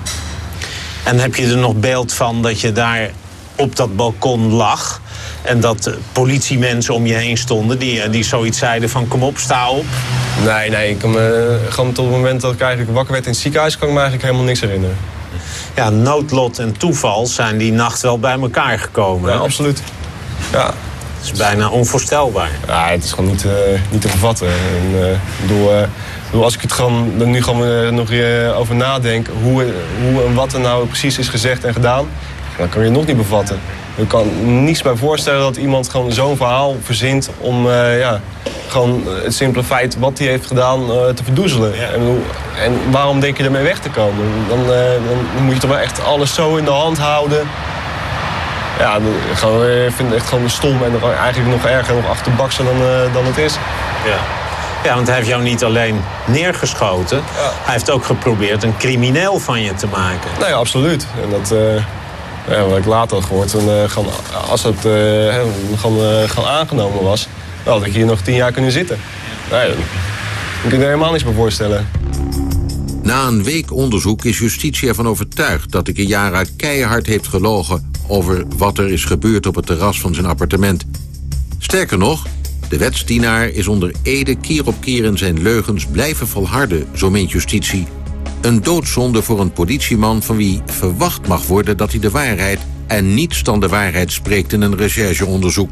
en heb je er nog beeld van dat je daar op dat balkon lag en dat politiemensen om je heen stonden die, die zoiets zeiden van kom op, sta op? Nee, nee, ik kan me, gewoon tot het moment dat ik eigenlijk wakker werd in het ziekenhuis kan ik me eigenlijk helemaal niks herinneren. Ja, noodlot en toeval zijn die nacht wel bij elkaar gekomen. Ja, absoluut. Ja. Het is bijna onvoorstelbaar. Ja, het is gewoon niet, uh, niet te vervatten. En, uh, ik bedoel, uh, ik bedoel, als ik het gewoon, er nu gewoon uh, nog uh, over nadenk hoe, hoe en wat er nou precies is gezegd en gedaan, dan kan je het nog niet bevatten. Ik kan niets bij voorstellen dat iemand gewoon zo'n verhaal verzint om uh, ja, gewoon het simpele feit wat hij heeft gedaan uh, te verdoezelen. Ja. En, en waarom denk je ermee weg te komen? Dan, uh, dan moet je toch wel echt alles zo in de hand houden. Ja, ik vind het echt gewoon stom en eigenlijk nog erger, nog achterbakser dan, uh, dan het is. Ja. Ja, want hij heeft jou niet alleen neergeschoten, ja. Hij heeft ook geprobeerd een crimineel van je te maken. Nee, absoluut. En dat, uh, ja, wat ik later had gehoord, en, uh, gewoon, als het uh, gewoon, uh, gewoon aangenomen was, dan had ik hier nog tien jaar kunnen zitten. Nee, dan kan ik er helemaal niks bij voorstellen. Na een week onderzoek is justitie ervan overtuigd dat de Chiara keihard heeft gelogen over wat er is gebeurd op het terras van zijn appartement. Sterker nog, de wetsdienaar is onder ede keer op keer in zijn leugens blijven volharden, zo meent justitie. Een doodzonde voor een politieman van wie verwacht mag worden dat hij de waarheid en niets dan de waarheid spreekt in een rechercheonderzoek.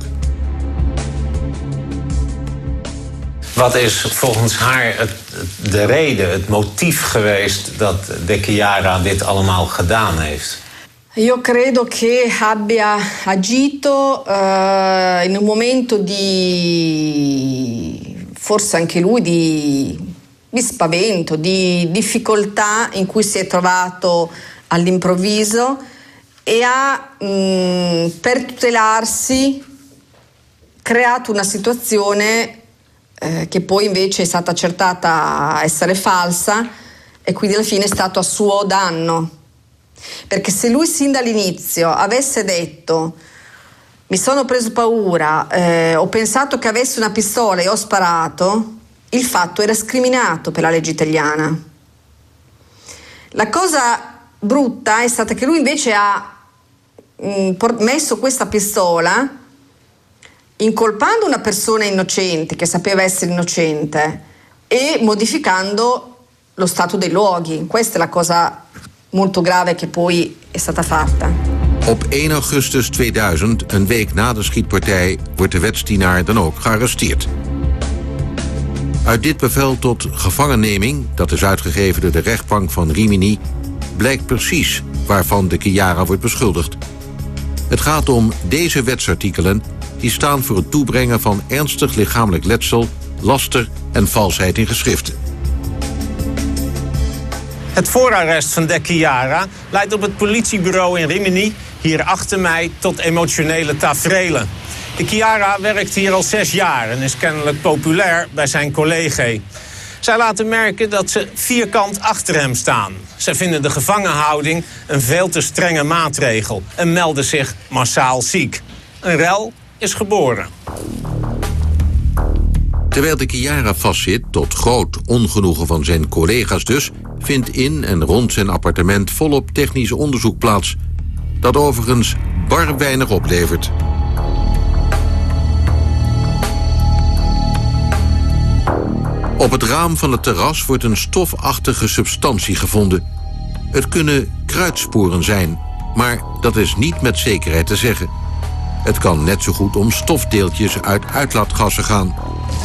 Wat is volgens haar het, de reden, het motief geweest dat De Chiara dit allemaal gedaan heeft? Io credo che abbia agito uh, in un momento di, forse anche lui, di, di spavento, di difficoltà in cui si è trovato all'improvviso e ha, mh, per tutelarsi, creato una situazione eh, che poi invece è stata accertata essere falsa e quindi alla fine è stato a suo danno. Perché se lui sin dall'inizio avesse detto mi sono preso paura, eh, ho pensato che avessi una pistola e ho sparato, il fatto era scriminato per la legge italiana. La cosa brutta è stata che lui invece ha mh, messo questa pistola incolpando una persona innocente, che sapeva essere innocente, e modificando lo stato dei luoghi. Questa è la cosa molto grave che poi è stata fatta. Op één augustus tweeduizend, een week na de schietpartij, wordt de wetsdienaar dan ook gearresteerd. Uit dit bevel tot gevangenneming, dat is uitgegeven door de rechtbank van Rimini, blijkt precies waarvan de Chiara wordt beschuldigd. Het gaat om deze wetsartikelen die staan voor het toebrengen van ernstig lichamelijk letsel, laster en valsheid in geschriften. Het voorarrest van de Chiara leidt op het politiebureau in Rimini, hier achter mij, tot emotionele taferelen. De Chiara werkt hier al zes jaar en is kennelijk populair bij zijn collega's. Zij laten merken dat ze vierkant achter hem staan. Zij vinden de gevangenhouding een veel te strenge maatregel en melden zich massaal ziek. Een rel is geboren. Terwijl de Chiara vastzit, tot groot ongenoegen van zijn collega's dus, vindt in en rond zijn appartement volop technisch onderzoek plaats. Dat overigens bar weinig oplevert. Op het raam van het terras wordt een stofachtige substantie gevonden. Het kunnen kruidsporen zijn, maar dat is niet met zekerheid te zeggen. Het kan net zo goed om stofdeeltjes uit uitlaatgassen gaan.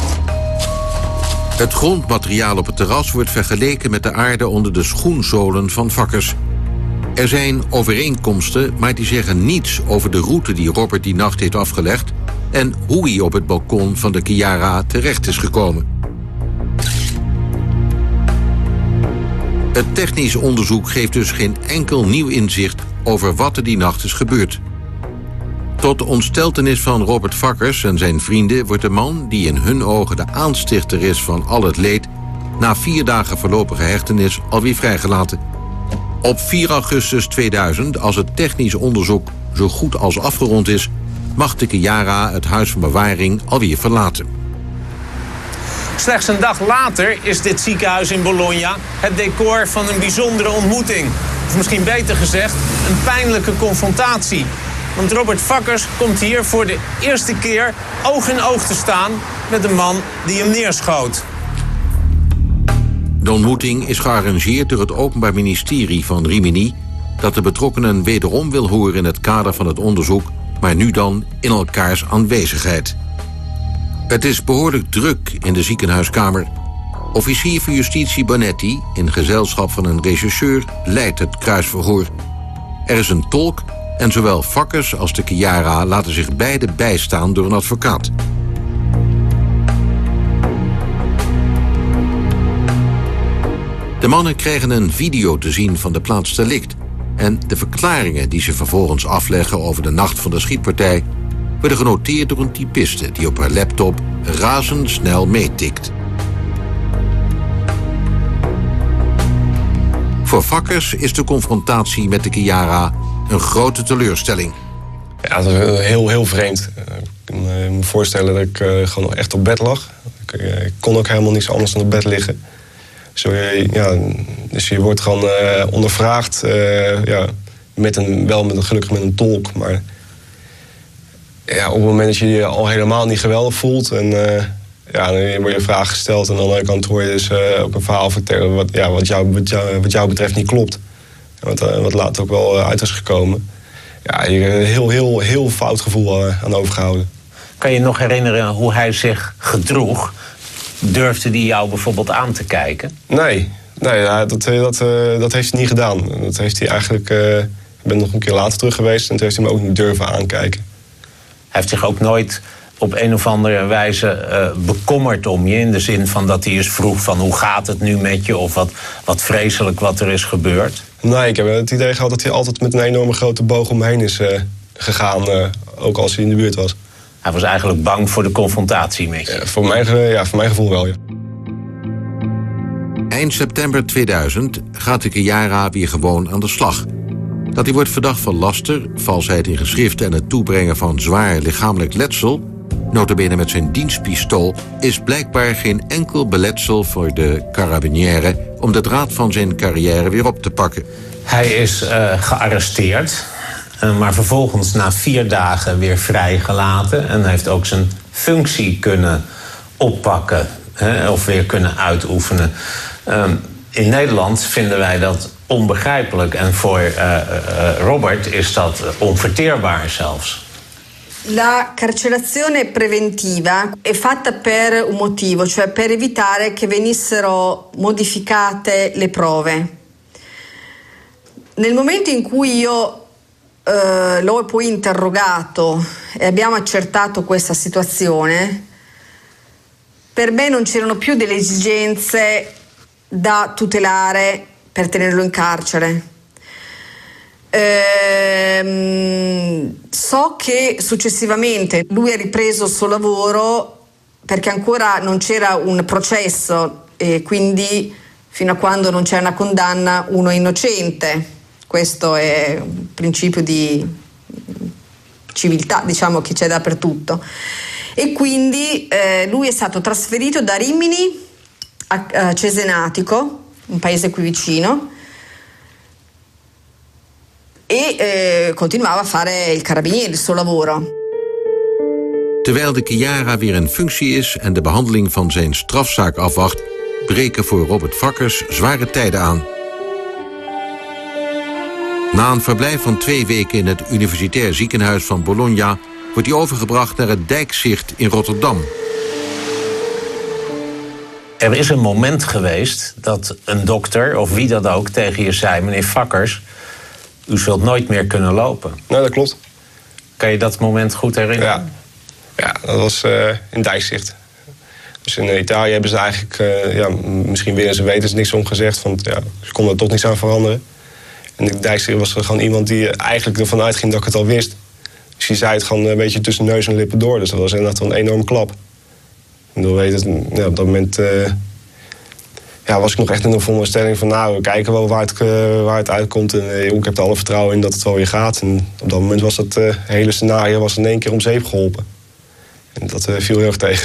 Het grondmateriaal op het terras wordt vergeleken met de aarde onder de schoenzolen van vakkers. Er zijn overeenkomsten, maar die zeggen niets over de route die Robert die nacht heeft afgelegd en hoe hij op het balkon van de Chiara terecht is gekomen. Het technisch onderzoek geeft dus geen enkel nieuw inzicht over wat er die nacht is gebeurd. Tot de ontsteltenis van Robert Vakkers en zijn vrienden wordt de man, die in hun ogen de aanstichter is van al het leed, na vier dagen voorlopige hechtenis alweer vrijgelaten. Op vier augustus tweeduizend, als het technisch onderzoek zo goed als afgerond is, mag de Chiara het huis van bewaring alweer verlaten. Slechts een dag later is dit ziekenhuis in Bologna het decor van een bijzondere ontmoeting. Of misschien beter gezegd, een pijnlijke confrontatie. Want Robert Vakkers komt hier voor de eerste keer oog in oog te staan met de man die hem neerschoot. De ontmoeting is gearrangeerd door het Openbaar Ministerie van Rimini, dat de betrokkenen wederom wil horen in het kader van het onderzoek, maar nu dan in elkaars aanwezigheid. Het is behoorlijk druk in de ziekenhuiskamer. Officier van Justitie Bonetti, in gezelschap van een rechercheur, leidt het kruisverhoor. Er is een tolk en zowel Vakkers als de Chiara laten zich beide bijstaan door een advocaat. De mannen krijgen een video te zien van de plaats delict en de verklaringen die ze vervolgens afleggen over de nacht van de schietpartij worden genoteerd door een typiste die op haar laptop razendsnel meetikt. Voor Vakkers is de confrontatie met de Chiara een grote teleurstelling. Ja, dat is heel, heel vreemd. Ik kan me voorstellen dat ik uh, gewoon nog echt op bed lag. Ik, uh, ik kon ook helemaal niets anders dan op bed liggen. Zo, ja, dus je wordt gewoon uh, ondervraagd. Uh, ja, met een, wel met een, gelukkig met een tolk, maar ja, op het moment dat je je al helemaal niet geweldig voelt en uh, ja, dan word je vragen gesteld en aan de andere kant hoor je dus uh, ook een verhaal vertellen wat, ja, wat, jou, wat, jou, wat jou betreft niet klopt. En wat, uh, wat later ook wel uh, uit is gekomen. Ja, je hebt een heel, heel, heel fout gevoel uh, aan overgehouden. Kan je nog herinneren hoe hij zich gedroeg? Durfde hij jou bijvoorbeeld aan te kijken? Nee, nee ja, dat, dat, uh, dat heeft hij niet gedaan. Dat heeft hij eigenlijk. Uh, ik ben nog een keer later terug geweest en toen heeft hij me ook niet durven aankijken. Hij heeft zich ook nooit op een of andere wijze uh, bekommerd om je, in de zin van dat hij eens vroeg van hoe gaat het nu met je of wat, wat vreselijk wat er is gebeurd? Nee, ik heb het idee gehad dat hij altijd met een enorme grote boog om me heen is uh, gegaan, uh, ook als hij in de buurt was. Hij was eigenlijk bang voor de confrontatie met je? Ja, voor, mijn, ja, voor mijn gevoel wel, ja. Eind september tweeduizend gaat de Chiara weer gewoon aan de slag. Dat hij wordt verdacht van laster, valsheid in geschriften en het toebrengen van zwaar lichamelijk letsel, nota bene met zijn dienstpistool, is blijkbaar geen enkel beletsel voor de carabinieri om de draad van zijn carrière weer op te pakken. Hij is uh, gearresteerd, uh, maar vervolgens na vier dagen weer vrijgelaten en heeft ook zijn functie kunnen oppakken, hè, of weer kunnen uitoefenen. Uh, in Nederland vinden wij dat onbegrijpelijk en voor uh, uh, Robert is dat onverteerbaar zelfs. La carcerazione preventiva è fatta per un motivo, cioè per evitare che venissero modificate le prove. Nel momento in cui io eh, l'ho poi interrogato e abbiamo accertato questa situazione, per me non c'erano più delle esigenze da tutelare per tenerlo in carcere. Ehm, so che successivamente lui ha ripreso il suo lavoro perché ancora non c'era un processo e quindi fino a quando non c'è una condanna uno è innocente. Questo è un principio di civiltà, diciamo, che c'è dappertutto. E quindi eh, lui è stato trasferito da Rimini a, a Cesenatico, un paese qui vicino, e eh, continuava a fare il carabiniere, il suo lavoro. Terwijl de Chiara weer in functie is en de behandeling van zijn strafzaak afwacht, breken voor Robert Vakkers zware tijden aan. Na een verblijf van twee weken in het Universitair Ziekenhuis van Bologna wordt hij overgebracht naar het Dijkzicht in Rotterdam. Er is een moment geweest dat een dokter, of wie dat ook, tegen je zei: meneer Vakkers, u zult nooit meer kunnen lopen. Nou, dat klopt. Kan je dat moment goed herinneren? Ja, ja dat was uh, in Dijkzicht. Dus in Italië hebben ze eigenlijk, uh, ja, misschien willen ze weten, er niks om gezegd. Want ja, ze konden er toch niets aan veranderen. En de Dijkzicht was er gewoon iemand die eigenlijk ervan uitging dat ik het al wist. Dus die zei het gewoon een beetje tussen neus en lippen door. Dus dat was inderdaad wel een enorme klap. En dan weet het, ja, op dat moment uh, ja, was ik nog echt in een veronderstelling van, nou, we kijken wel waar het, uh, waar het uitkomt. En uh, ik heb er alle vertrouwen in dat het wel weer gaat. En op dat moment was dat uh, hele scenario was in één keer om zeep geholpen. En dat uh, viel heel erg tegen.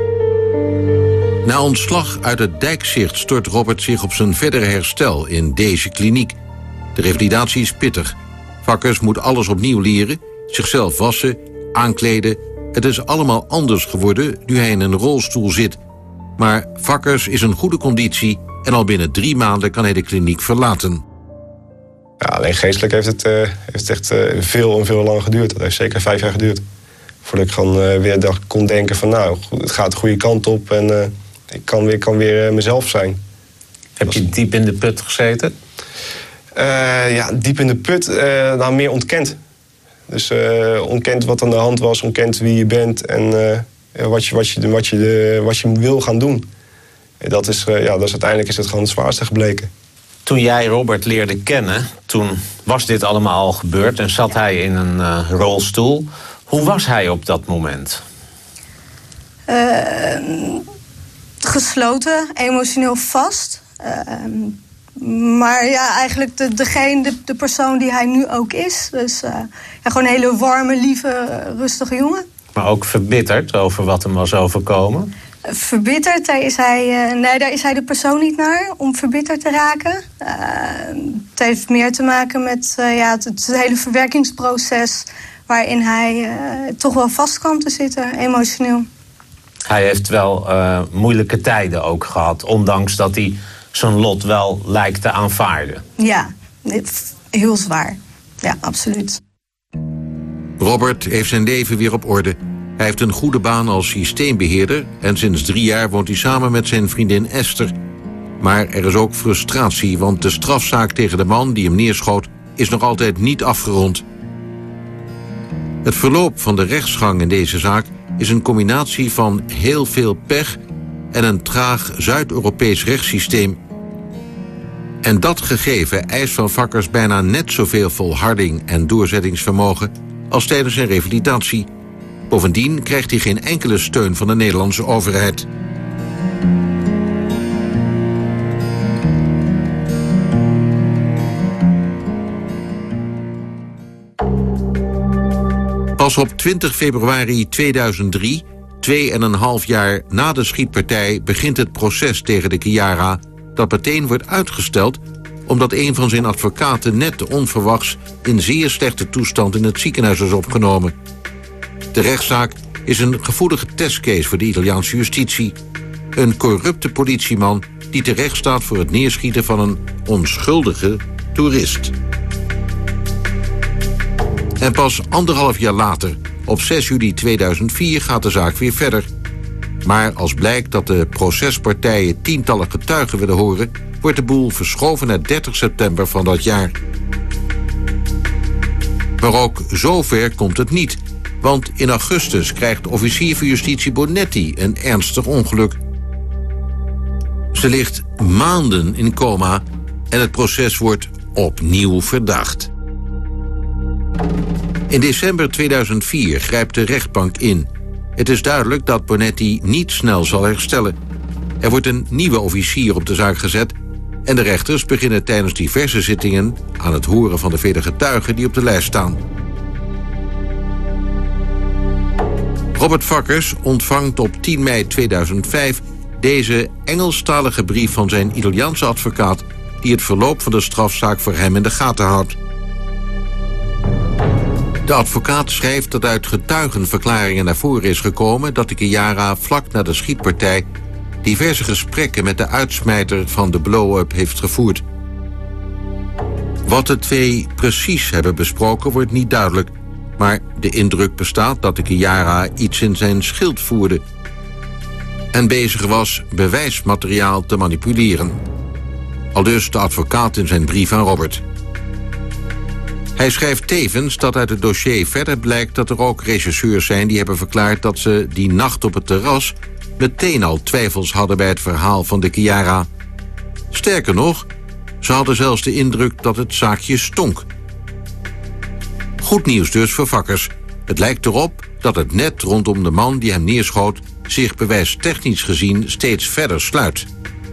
Na ontslag uit het Dijkzicht stort Robert zich op zijn verdere herstel in deze kliniek. De revalidatie is pittig. Vakkers moet alles opnieuw leren, zichzelf wassen, aankleden. Het is allemaal anders geworden nu hij in een rolstoel zit. Maar Vakkers is in goede conditie en al binnen drie maanden kan hij de kliniek verlaten. Ja, alleen geestelijk heeft het, uh, heeft het echt uh, veel en veel langer geduurd. Dat heeft zeker vijf jaar geduurd. Voordat ik gewoon uh, weer dacht, kon denken van, nou, het gaat de goede kant op en uh, ik kan weer, kan weer uh, mezelf zijn. Heb je diep in de put gezeten? Uh, ja, diep in de put, uh, nou, meer ontkend. Dus uh, ontkend wat aan de hand was, ontkend wie je bent en uh, wat, je, wat, je, wat, je de, wat je wil gaan doen. En dat is, uh, ja, dat is uiteindelijk is het gewoon het zwaarste gebleken. Toen jij Robert leerde kennen, toen was dit allemaal al gebeurd en zat hij in een uh, rolstoel. Hoe was hij op dat moment? Uh, gesloten, emotioneel vast. Uh, maar ja, eigenlijk de, degene, de, de persoon die hij nu ook is. Dus uh, ja, gewoon een hele warme, lieve, rustige jongen. Maar ook verbitterd over wat hem was overkomen? Uh, verbitterd, daar is, hij, uh, nee, daar is hij de persoon niet naar om verbitterd te raken. Uh, het heeft meer te maken met uh, ja, het, het hele verwerkingsproces waarin hij uh, toch wel vast kwam te zitten, emotioneel. Hij heeft wel uh, moeilijke tijden ook gehad, ondanks dat hij zijn lot wel lijkt te aanvaarden. Ja, heel zwaar. Ja, absoluut. Robert heeft zijn leven weer op orde. Hij heeft een goede baan als systeembeheerder en sinds drie jaar woont hij samen met zijn vriendin Esther. Maar er is ook frustratie, want de strafzaak tegen de man die hem neerschoot is nog altijd niet afgerond. Het verloop van de rechtsgang in deze zaak is een combinatie van heel veel pech en een traag Zuid-Europees rechtssysteem. En dat gegeven eist van Vakkers bijna net zoveel volharding en doorzettingsvermogen als tijdens zijn revalidatie. Bovendien krijgt hij geen enkele steun van de Nederlandse overheid. Pas op twintig februari tweeduizend drie, twee en een half jaar na de schietpartij, begint het proces tegen de Chiara, dat meteen wordt uitgesteld omdat een van zijn advocaten net onverwachts in zeer slechte toestand in het ziekenhuis is opgenomen. De rechtszaak is een gevoelige testcase voor de Italiaanse justitie. Een corrupte politieman die terecht staat voor het neerschieten van een onschuldige toerist. En pas anderhalf jaar later, op zes juli tweeduizend vier, gaat de zaak weer verder. Maar als blijkt dat de procespartijen tientallen getuigen willen horen, wordt de boel verschoven naar dertig september van dat jaar. Maar ook zover komt het niet, want in augustus krijgt officier van justitie Bonetti een ernstig ongeluk. Ze ligt maanden in coma en het proces wordt opnieuw verdacht. In december tweeduizend vier grijpt de rechtbank in. Het is duidelijk dat Bonetti niet snel zal herstellen. Er wordt een nieuwe officier op de zaak gezet en de rechters beginnen tijdens diverse zittingen aan het horen van de vele getuigen die op de lijst staan. Robert Vakkers ontvangt op tien mei tweeduizend vijf deze Engelstalige brief van zijn Italiaanse advocaat die het verloop van de strafzaak voor hem in de gaten houdt. De advocaat schrijft dat uit getuigenverklaringen naar voren is gekomen dat de Chiara vlak na de schietpartij diverse gesprekken met de uitsmijter van de blow-up heeft gevoerd. Wat de twee precies hebben besproken wordt niet duidelijk, maar de indruk bestaat dat de Chiara iets in zijn schild voerde en bezig was bewijsmateriaal te manipuleren. Aldus de advocaat in zijn brief aan Robert. Hij schrijft tevens dat uit het dossier verder blijkt dat er ook rechercheurs zijn die hebben verklaard dat ze die nacht op het terras meteen al twijfels hadden bij het verhaal van de Chiara. Sterker nog, ze hadden zelfs de indruk dat het zaakje stonk. Goed nieuws dus voor Vakkers. Het lijkt erop dat het net rondom de man die hem neerschoot zich bewijstechnisch gezien steeds verder sluit.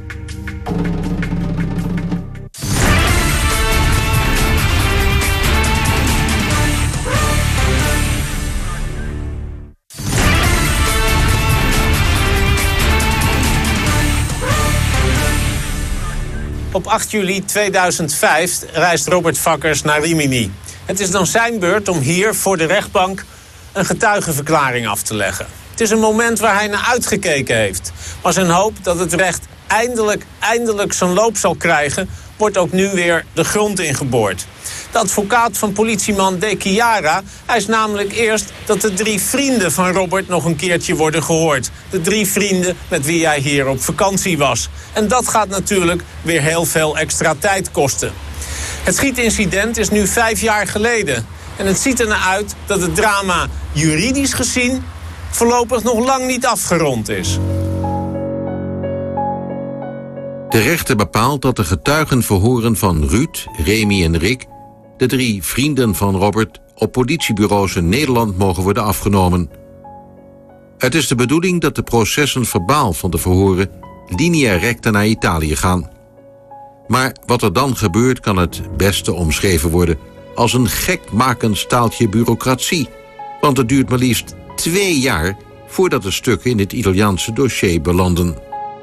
Op acht juli tweeduizend vijf reist Robert Vakkers naar Rimini. Het is dan zijn beurt om hier voor de rechtbank een getuigenverklaring af te leggen. Het is een moment waar hij naar uitgekeken heeft. Maar zijn hoop dat het recht eindelijk, eindelijk zijn loop zal krijgen, wordt ook nu weer de grond ingeboord. De advocaat van politieman De Chiara eist namelijk eerst dat de drie vrienden van Robert nog een keertje worden gehoord. De drie vrienden met wie hij hier op vakantie was. En dat gaat natuurlijk weer heel veel extra tijd kosten. Het schietincident is nu vijf jaar geleden. En het ziet er naar uit dat het drama juridisch gezien voorlopig nog lang niet afgerond is. De rechter bepaalt dat de getuigenverhoren van Ruud, Remy en Rick, de drie vrienden van Robert, op politiebureaus in Nederland mogen worden afgenomen. Het is de bedoeling dat de processen verbaal van de verhoren linea recta naar Italië gaan. Maar wat er dan gebeurt kan het beste omschreven worden als een gekmakend staaltje bureaucratie. Want het duurt maar liefst twee jaar voordat de stukken in het Italiaanse dossier belanden.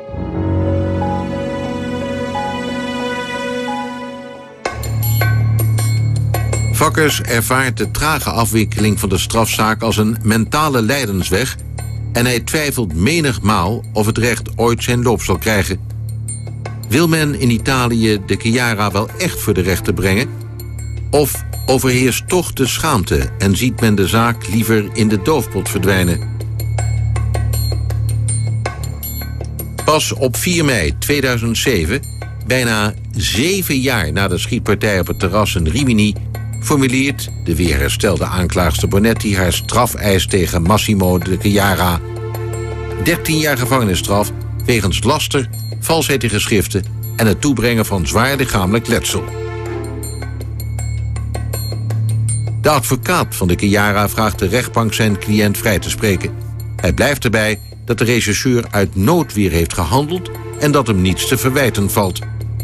Vakkers ervaart de trage afwikkeling van de strafzaak als een mentale lijdensweg en hij twijfelt menigmaal of het recht ooit zijn loop zal krijgen. Wil men in Italië de Chiara wel echt voor de rechter brengen? Of overheerst toch de schaamte en ziet men de zaak liever in de doofpot verdwijnen? Pas op vier mei tweeduizend zeven, bijna zeven jaar na de schietpartij op het terras in Rimini, formuleert de weer herstelde aanklaagster Bonetti haar strafeis tegen Massimo De Chiara. dertien jaar gevangenisstraf wegens laster, valsheid in geschriften en het toebrengen van zwaar lichamelijk letsel. De advocaat van De Chiara vraagt de rechtbank zijn cliënt vrij te spreken. Hij blijft erbij dat de rechercheur uit noodweer heeft gehandeld en dat hem niets te verwijten valt.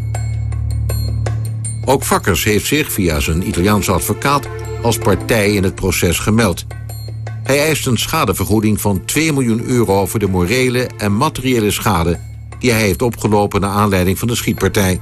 Ook Vakkers heeft zich via zijn Italiaanse advocaat als partij in het proces gemeld. Hij eist een schadevergoeding van twee miljoen euro voor de morele en materiële schade die hij heeft opgelopen naar aanleiding van de schietpartij.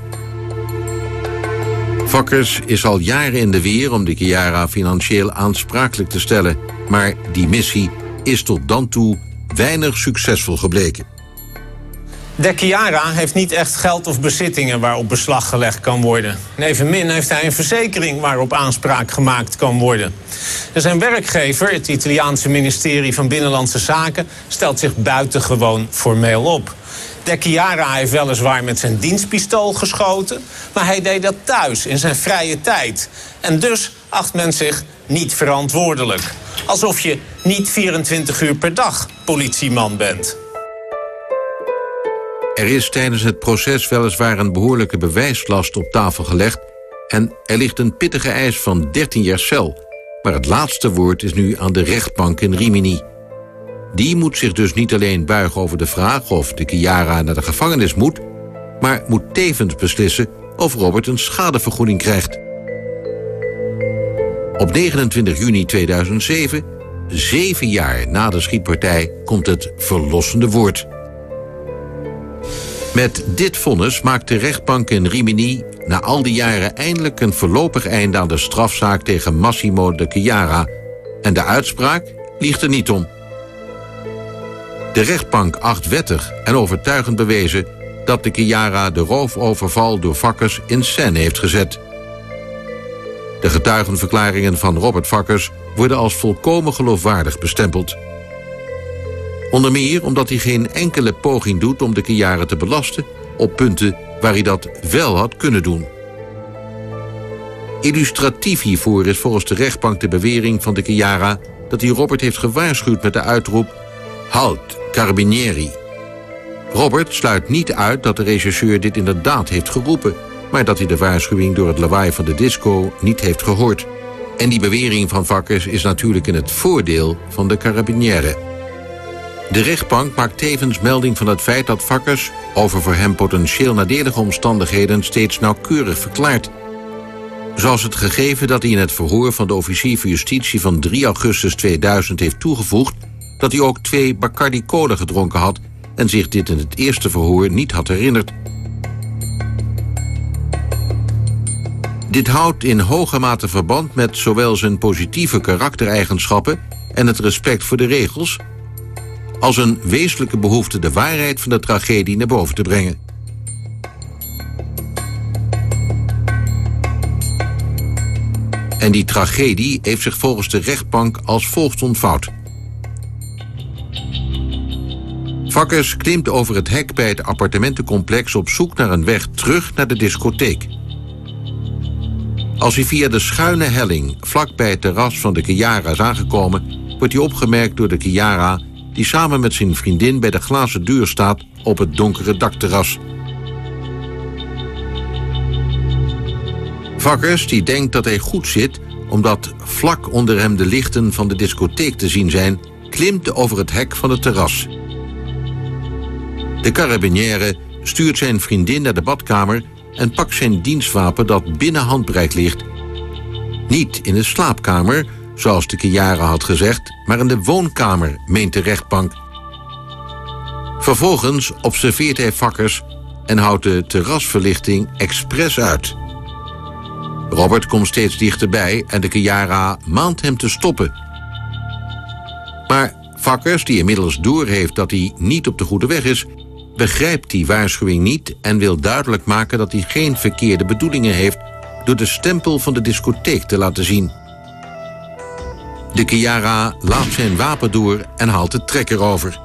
Vakkers is al jaren in de weer om de Chiara financieel aansprakelijk te stellen, maar die missie is tot dan toe weinig succesvol gebleken. De Chiara heeft niet echt geld of bezittingen waarop beslag gelegd kan worden. En evenmin heeft hij een verzekering waarop aanspraak gemaakt kan worden. En zijn werkgever, het Italiaanse ministerie van Binnenlandse Zaken, stelt zich buitengewoon formeel op. De Chiara heeft weliswaar met zijn dienstpistool geschoten, maar hij deed dat thuis in zijn vrije tijd. En dus acht men zich niet verantwoordelijk. Alsof je niet vierentwintig uur per dag politieman bent. Er is tijdens het proces weliswaar een behoorlijke bewijslast op tafel gelegd en er ligt een pittige eis van dertien jaar cel. Maar het laatste woord is nu aan de rechtbank in Rimini. Die moet zich dus niet alleen buigen over de vraag of de Chiara naar de gevangenis moet, maar moet tevens beslissen of Robert een schadevergoeding krijgt. Op negenentwintig juni tweeduizend zeven, zeven jaar na de schietpartij, komt het verlossende woord. Met dit vonnis maakt de rechtbank in Rimini na al die jaren eindelijk een voorlopig einde aan de strafzaak tegen Massimo de Chiara. En de uitspraak liegt er niet om. De rechtbank acht wettig en overtuigend bewezen dat de Chiara de roofoverval door Vakkers in scène heeft gezet. De getuigenverklaringen van Robert Vakkers worden als volkomen geloofwaardig bestempeld. Onder meer omdat hij geen enkele poging doet om de Chiara te belasten op punten waar hij dat wel had kunnen doen. Illustratief hiervoor is volgens de rechtbank de bewering van de Chiara dat hij Robert heeft gewaarschuwd met de uitroep "Halt, Carabinieri". Robert sluit niet uit dat de rechercheur dit inderdaad heeft geroepen, maar dat hij de waarschuwing door het lawaai van de disco niet heeft gehoord. En die bewering van Vakkers is natuurlijk in het voordeel van de Carabinieri. De rechtbank maakt tevens melding van het feit dat Vakkers over voor hem potentieel nadelige omstandigheden steeds nauwkeurig verklaart. Zoals het gegeven dat hij in het verhoor van de officier van justitie van drie augustus tweeduizend heeft toegevoegd dat hij ook twee Bacardi Cola gedronken had en zich dit in het eerste verhoor niet had herinnerd. Dit houdt in hoge mate verband met zowel zijn positieve karaktereigenschappen en het respect voor de regels, als een wezenlijke behoefte de waarheid van de tragedie naar boven te brengen. En die tragedie heeft zich volgens de rechtbank als volgt ontvouwd. Vakkers klimt over het hek bij het appartementencomplex op zoek naar een weg terug naar de discotheek. Als hij via de schuine helling vlak bij het terras van de Chiara is aangekomen, wordt hij opgemerkt door de Chiara die samen met zijn vriendin bij de glazen deur staat op het donkere dakterras. Vakkers, die denkt dat hij goed zit omdat vlak onder hem de lichten van de discotheek te zien zijn, klimt over het hek van het terras. De carabiniere stuurt zijn vriendin naar de badkamer en pakt zijn dienstwapen dat binnen handbereik ligt. Niet in de slaapkamer, zoals de Chiara had gezegd, maar in de woonkamer, meent de rechtbank. Vervolgens observeert hij Vakkers en houdt de terrasverlichting expres uit. Robert komt steeds dichterbij en de Chiara maant hem te stoppen. Maar Vakkers, die inmiddels doorheeft dat hij niet op de goede weg is, begrijpt die waarschuwing niet en wil duidelijk maken dat hij geen verkeerde bedoelingen heeft door de stempel van de discotheek te laten zien. De Chiara laat zijn wapen door en haalt de trekker over.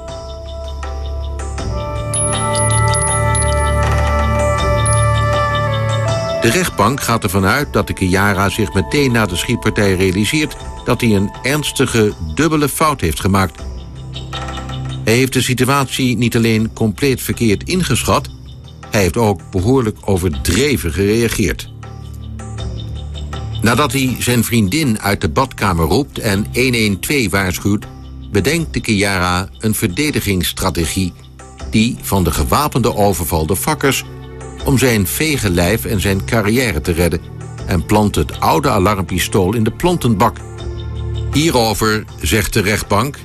De rechtbank gaat ervan uit dat de Chiara zich meteen na de schietpartij realiseert dat hij een ernstige, dubbele fout heeft gemaakt. Hij heeft de situatie niet alleen compleet verkeerd ingeschat, hij heeft ook behoorlijk overdreven gereageerd. Nadat hij zijn vriendin uit de badkamer roept en honderdtwaalf waarschuwt, bedenkt de Chiara een verdedigingsstrategie die van de gewapende overval de Vakkers om zijn vege lijf en zijn carrière te redden en plant het oude alarmpistool in de plantenbak. Hierover zegt de rechtbank: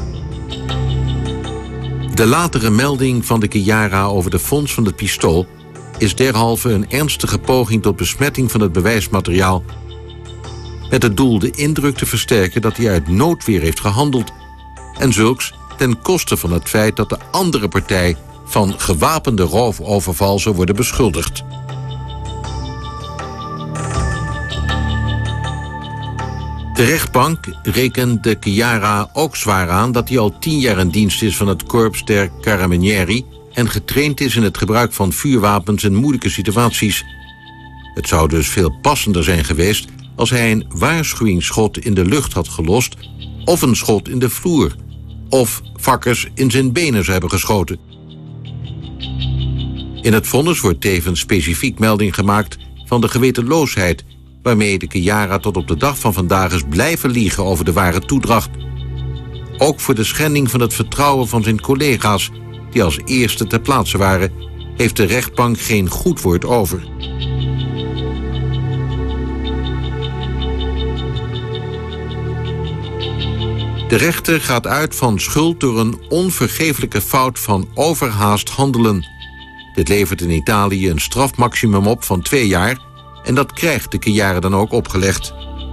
de latere melding van de Chiara over de fonds van het pistool is derhalve een ernstige poging tot besmetting van het bewijsmateriaal met het doel de indruk te versterken dat hij uit noodweer heeft gehandeld en zulks ten koste van het feit dat de andere partij van gewapende roofoverval zou worden beschuldigd. De rechtbank rekent de Chiara ook zwaar aan dat hij al tien jaar in dienst is van het Corps der Carabinieri en getraind is in het gebruik van vuurwapens in moeilijke situaties. Het zou dus veel passender zijn geweest als hij een waarschuwingsschot in de lucht had gelost of een schot in de vloer, of Vakkers in zijn benen zou hebben geschoten. In het vonnis wordt tevens specifiek melding gemaakt van de gewetenloosheid waarmee de Chiara tot op de dag van vandaag is blijven liegen over de ware toedracht. Ook voor de schending van het vertrouwen van zijn collega's, die als eerste ter plaatse waren, heeft de rechtbank geen goed woord over. De rechter gaat uit van schuld door een onvergeeflijke fout van overhaast handelen. Dit levert in Italië een strafmaximum op van twee jaar en dat krijgt de Chiara dan ook opgelegd.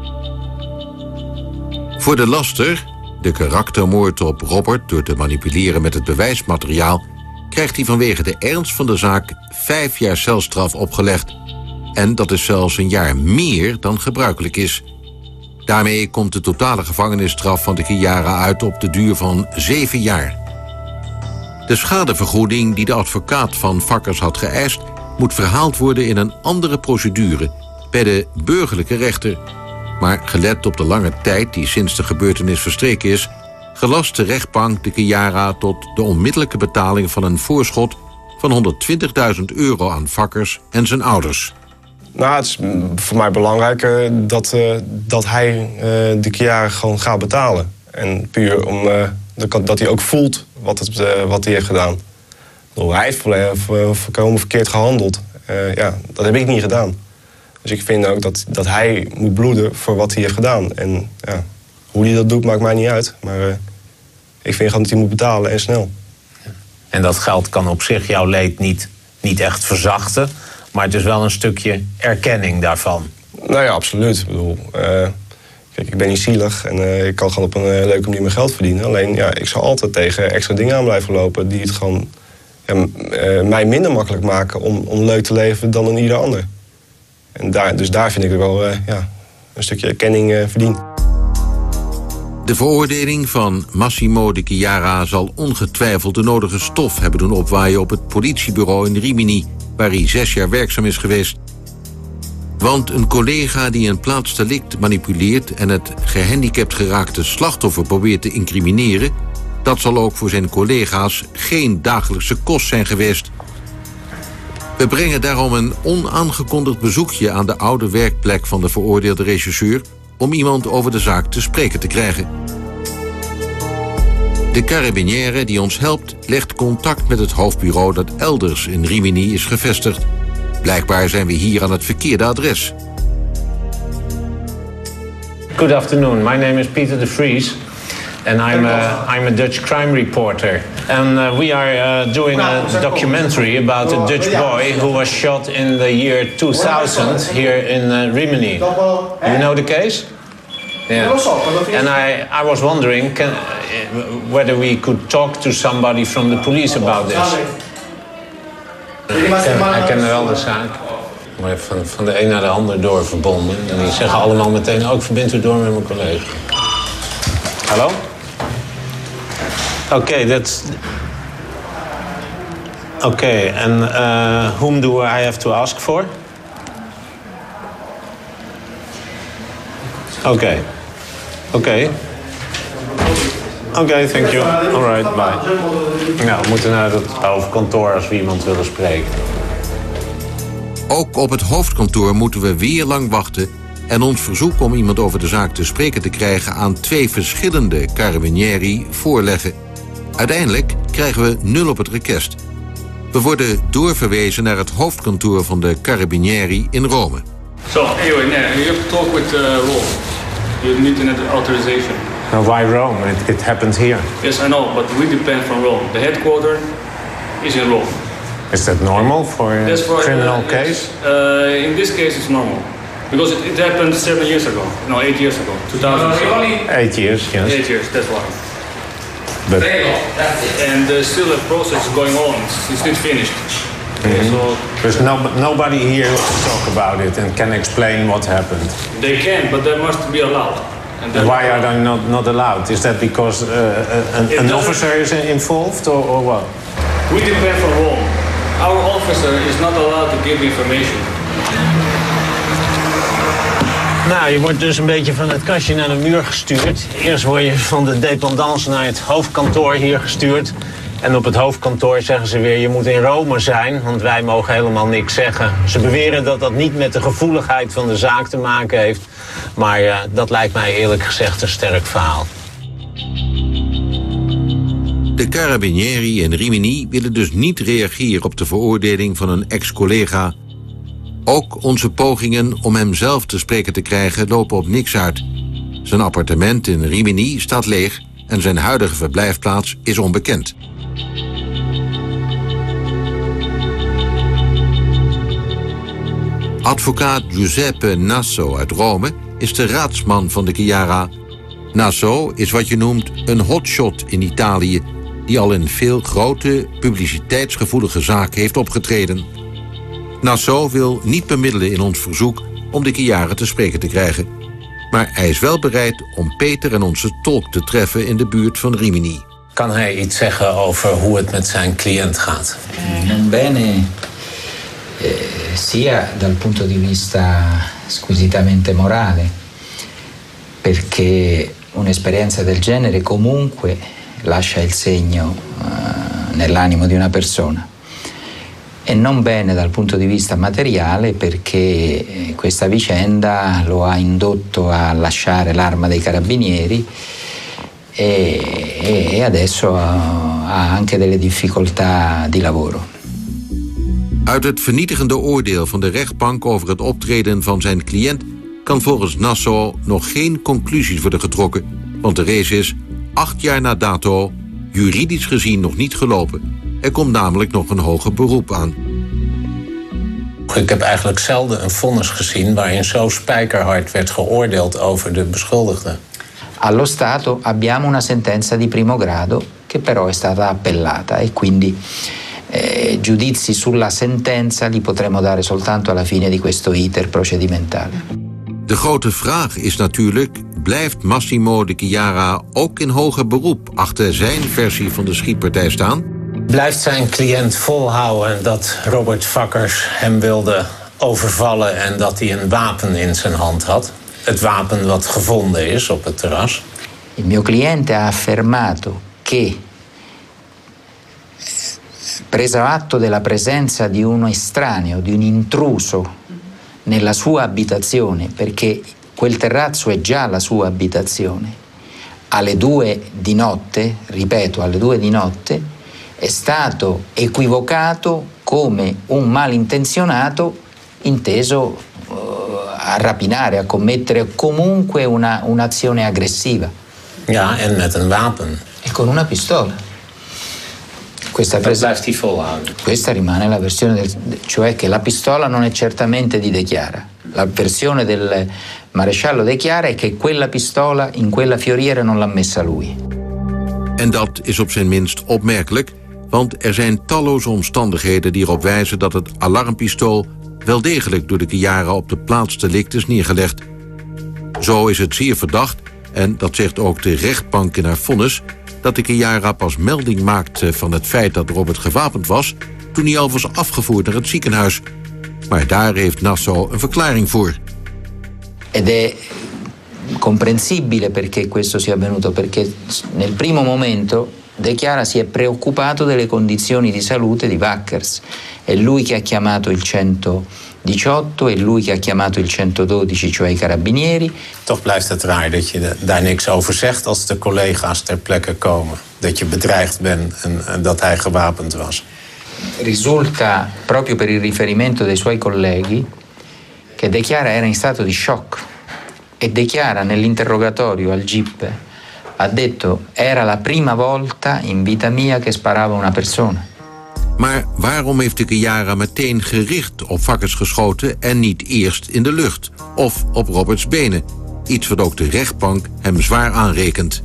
Voor de laster, de karaktermoord op Robert door te manipuleren met het bewijsmateriaal, krijgt hij vanwege de ernst van de zaak vijf jaar celstraf opgelegd. En dat is zelfs een jaar meer dan gebruikelijk is. Daarmee komt de totale gevangenisstraf van de Chiara uit op de duur van zeven jaar. De schadevergoeding die de advocaat van Fakkers had geëist, moet verhaald worden in een andere procedure bij de burgerlijke rechter. Maar gelet op de lange tijd die sinds de gebeurtenis verstreken is, gelast de rechtbank de Chiara tot de onmiddellijke betaling van een voorschot van honderdtwintigduizend euro aan Fakkers en zijn ouders. Nou, het is voor mij belangrijk uh, dat, uh, dat hij uh, de Chiara gewoon gaat betalen. En puur om, uh, dat hij ook voelt wat, het, uh, wat hij heeft gedaan. Bedoel, hij heeft volkomen verkeerd gehandeld. Uh, ja, dat heb ik niet gedaan. Dus ik vind ook dat, dat hij moet bloeden voor wat hij heeft gedaan. En ja, hoe hij dat doet maakt mij niet uit. Maar uh, ik vind gewoon dat hij moet betalen en snel. En dat geld kan op zich jouw leed niet, niet echt verzachten. Maar het is wel een stukje erkenning daarvan. Nou ja, absoluut. Ik bedoel, uh, kijk, ik ben niet zielig en uh, ik kan gewoon op een uh, leuke manier mijn geld verdienen. Alleen, ja, ik zal altijd tegen extra dingen aan blijven lopen die het gewoon ja, uh, mij minder makkelijk maken om, om leuk te leven dan een ieder ander. En daar, dus daar vind ik er wel uh, ja, een stukje erkenning uh, verdiend. De veroordeling van Massimo de Chiara zal ongetwijfeld de nodige stof hebben doen opwaaien op het politiebureau in Rimini, waar hij zes jaar werkzaam is geweest. Want een collega die een plaatsdelict manipuleert en het gehandicapt geraakte slachtoffer probeert te incrimineren, dat zal ook voor zijn collega's geen dagelijkse kost zijn geweest. We brengen daarom een onaangekondigd bezoekje aan de oude werkplek van de veroordeelde rechercheur om iemand over de zaak te spreken te krijgen. De carabinière die ons helpt legt contact met het hoofdbureau dat elders in Rimini is gevestigd. Blijkbaar zijn we hier aan het verkeerde adres. Good afternoon. My name is Peter de Vries. And I'm a, I'm a Dutch crime reporter. And uh, we are uh, doing a documentary about a Dutch boy who was shot in the year two thousand here in uh, Rimini. You know the case? Yeah. And I, I was wondering can, uh, whether we could talk to somebody from the police about this. Ik ken wel de zaak. Maar van, van de een naar de ander door verbonden. En die zeggen allemaal meteen ook verbind u door met mijn collega. Hallo? Oké, okay, that's... Oké, okay, and uh, whom do I have to ask for? Oké. Okay. Oké. Okay. Oké, okay, thank you. All right, bye. Nou, we moeten naar het hoofdkantoor als we iemand willen spreken. Ook op het hoofdkantoor moeten we weer lang wachten en ons verzoek om iemand over de zaak te spreken te krijgen aan twee verschillende carabinieri voorleggen. Uiteindelijk krijgen we nul op het request. We worden doorverwezen naar het hoofdkantoor van de carabinieri in Rome. So, anyway, now, you have to talk with uh, Rome. You need an authorization. Now, why Rome? It, it happened here. Yes, I know, but we depend from Rome. The headquarters is in Rome. Is that normal for a yes, for, criminal uh, case? Yes. Uh, in this case, it's normal. Because it, it happened seven years ago. No, eight years ago. two thousand. Eight years, yes. Eight years, that's why. But and uh, still the process is going on. It's, it's not finished. Okay, mm-hmm. so there's no, nobody here to talk about it and can explain what happened. They can, but they must be allowed. And why are they not, not allowed? Is that because uh, an, an officer is involved or, or what? We depend from Rome. Our officer is not allowed to give information. Nou, je wordt dus een beetje van het kastje naar de muur gestuurd. Eerst word je van de dependance naar het hoofdkantoor hier gestuurd. En op het hoofdkantoor zeggen ze weer, je moet in Rome zijn, want wij mogen helemaal niks zeggen. Ze beweren dat dat niet met de gevoeligheid van de zaak te maken heeft. Maar uh, dat lijkt mij eerlijk gezegd een sterk verhaal. De Carabinieri in Rimini willen dus niet reageren op de veroordeling van een ex-collega. Ook onze pogingen om hem zelf te spreken te krijgen lopen op niks uit. Zijn appartement in Rimini staat leeg en zijn huidige verblijfplaats is onbekend. Advocaat Giuseppe Nasso uit Rome is de raadsman van de Chiara. Nasso is wat je noemt een hotshot in Italië, die al in veel grote, publiciteitsgevoelige zaken heeft opgetreden. Nasso wil niet bemiddelen in ons verzoek om de Chiara te spreken te krijgen. Maar hij is wel bereid om Peter en onze tolk te treffen in de buurt van Rimini. Kan hij iets zeggen over hoe het met zijn cliënt gaat? Non bene, eh, sia dal punto di vista squisitamente morale, perché un'esperienza del genere comunque lascia il segno uh, nell'animo di una persona. E non bene dal punto di vista materiale, perché questa vicenda lo ha indotto a lasciare l'arma dei carabinieri e, e adesso ha anche delle difficoltà di lavoro. Uit het vernietigende oordeel van de rechtbank over het optreden van zijn cliënt kan volgens Nasso nog geen conclusies worden getrokken, want de race is acht jaar na dato juridisch gezien nog niet gelopen. Er komt namelijk nog een hoger beroep aan. Ik heb eigenlijk zelden een vonnis gezien waarin zo spijkerhard werd geoordeeld over de beschuldigde. Allo Stato abbiamo una sentenza di primo grado che però è stata appellata e quindi eh, giudizi sulla sentenza li potremo dare soltanto alla fine di questo iter procedimentale. De grote vraag is natuurlijk, blijft Massimo de Chiara ook in hoger beroep achter zijn versie van de schietpartij staan? Blijft zijn cliënt volhouden dat Robert Vakkers hem wilde overvallen en dat hij een wapen in zijn hand had? Het wapen wat gevonden is op het terras. Il mio cliente ha affermato che, preso atto della presenza di un estraneo, di un intruso nella sua abitazione, perché quel terrazzo è già la sua abitazione, alle due di notte, ripeto, alle due di notte, è stato equivocato come un malintenzionato inteso uh, a rapinare, a commettere comunque una, un'azione aggressiva. Ja, en met een wapen. E con una pistola. Questa Dat blijft hij volhouden. Questa rimane la versione, del, cioè che la pistola non è certamente di De Chiara. La versione del maresciallo De Chiara è che quella pistola in quella fioriera non l'ha messa lui. En dat is op zijn minst opmerkelijk, want er zijn talloze omstandigheden die erop wijzen dat het alarmpistool wel degelijk door de Chiara op de plaats delict is neergelegd. Zo is het zeer verdacht, en dat zegt ook de rechtbank in haar vonnis, dat de Chiara pas melding maakte van het feit dat Robert gewapend was toen hij al was afgevoerd naar het ziekenhuis. Maar daar heeft Nasso een verklaring voor. Ed è comprensibile perché questo sia avvenuto, perché nel primo momento De Chiara si è preoccupato delle condizioni di salute di Vakkers. È lui che ha chiamato il centodiciotto, è lui che ha chiamato il centododici, cioè i carabinieri. Toch blijft het raar dat je de, daar niks over zegt als de collega's ter plekke komen. Dat je bedreigd bent en, en dat hij gewapend was. Risulta, proprio per il riferimento dei suoi colleghi, che De Chiara era in stato di shock. E De Chiara nell'interrogatorio al G I P ha detto: era la prima volta in vita mia che sparava una persona. Maar waarom heeft de Chiara meteen gericht op Vakkers geschoten en niet eerst in de lucht of op Roberts benen? Iets wat ook de rechtbank hem zwaar aanrekent.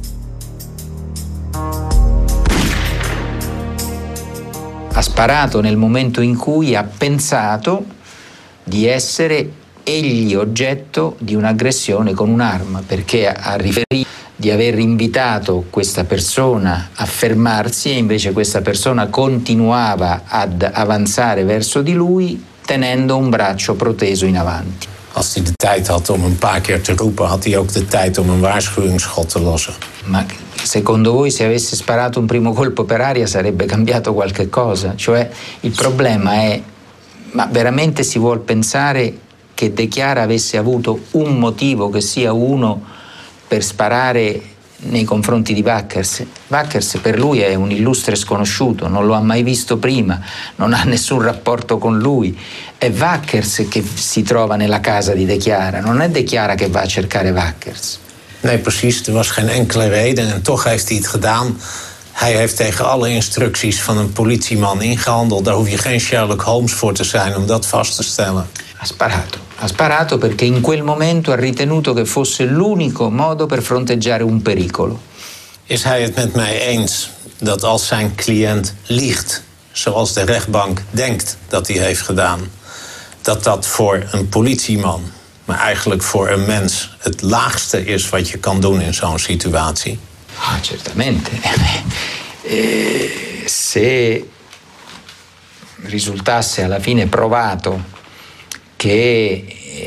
Ha sparato nel momento in cui ha pensato di essere egli oggetto di un'aggressione con un'arma, perché ha riferito di aver invitato questa persona a fermarsi e invece questa persona continuava ad avanzare verso di lui tenendo un braccio proteso in avanti. Als hij de tijd had om een paar keer te roepen, had hij ook de tijd om een waarschuwingsschot te lossen. Ma secondo voi se avesse sparato un primo colpo per aria sarebbe cambiato qualche cosa? Cioè il problema è, ma veramente si vuol pensare che De Chiara avesse avuto un motivo, che sia uno, per sparare nei confronti di Wackers? Wackers per lui è un illustre sconosciuto, non lo ha mai visto prima, non ha nessun rapporto con lui. È Wackers che si trova nella casa di De Chiara, non è De Chiara che va a cercare Wackers. Nee, precies. Er was geen enkele reden en toch heeft hij het gedaan. Hij heeft tegen alle instructies van een politieman ingehandeld. Daar hoef je geen Sherlock Holmes voor te zijn om dat vast te stellen. Ha sparato. Ha sparato perché in quel momento ha ritenuto che fosse l'unico modo per fronteggiare un pericolo. Is hij het met mij eens dat als zijn cliënt liegt, zoals de rechtbank denkt dat hij heeft gedaan, dat dat voor een politieman, maar eigenlijk voor een mens, het laagste is wat je kan doen in zo'n situatie? Ah, certamente. Eh, se risultasse alla fine provato che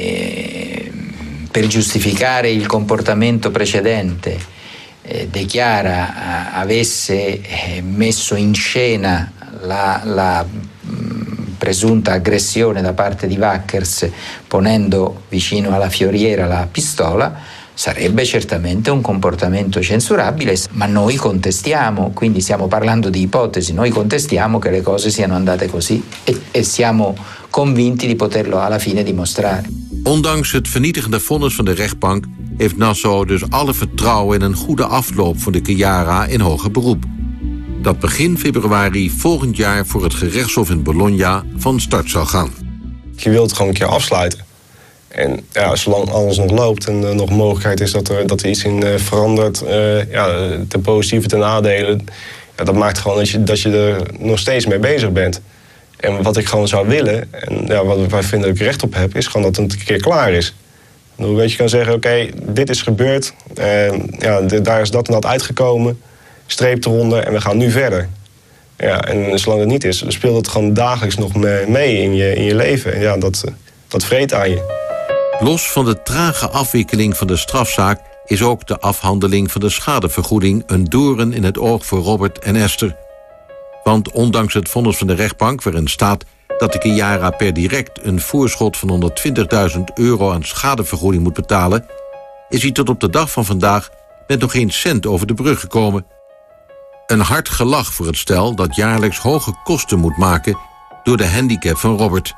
eh, per giustificare il comportamento precedente eh, De Chiara eh, avesse eh, messo in scena la, la mh, presunta aggressione da parte di Wackers ponendo vicino alla fioriera la pistola, sarebbe certamente un comportamento censurabile, ma noi contestiamo, quindi stiamo parlando di ipotesi, noi contestiamo che le cose siano andate così e, e siamo convinti di poterlo alla fine dimostrare. Ondanks het vernietigende vonnis van de rechtbank heeft Nassau dus alle vertrouwen in een goede afloop voor de Chiara in hoger beroep. Dat begin februari volgend jaar voor het gerechtshof in Bologna van start zal gaan. Je wilt het gewoon een keer afsluiten. En ja, zolang alles nog loopt en er nog mogelijkheid is dat er, dat er iets in uh, verandert, uh, ja, ten positieve, ten nadele, ja, dat maakt gewoon dat je, dat je er nog steeds mee bezig bent. En wat ik gewoon zou willen, en ja, wat wij vinden dat ik recht op heb, is gewoon dat het een keer klaar is. Dat je kan zeggen, oké, okay, dit is gebeurd, uh, ja, daar is dat en dat uitgekomen, streep eronder en we gaan nu verder. Ja, en zolang het niet is, dan speelt het gewoon dagelijks nog mee in je, in je leven. En ja, dat, dat vreet aan je. Los van de trage afwikkeling van de strafzaak is ook de afhandeling van de schadevergoeding een doorn in het oog voor Robert en Esther. Want ondanks het vonnis van de rechtbank waarin staat dat de Chiara per direct een voorschot van honderdtwintigduizend euro aan schadevergoeding moet betalen, is hij tot op de dag van vandaag met nog geen cent over de brug gekomen. Een hard gelach voor het stel dat jaarlijks hoge kosten moet maken door de handicap van Robert.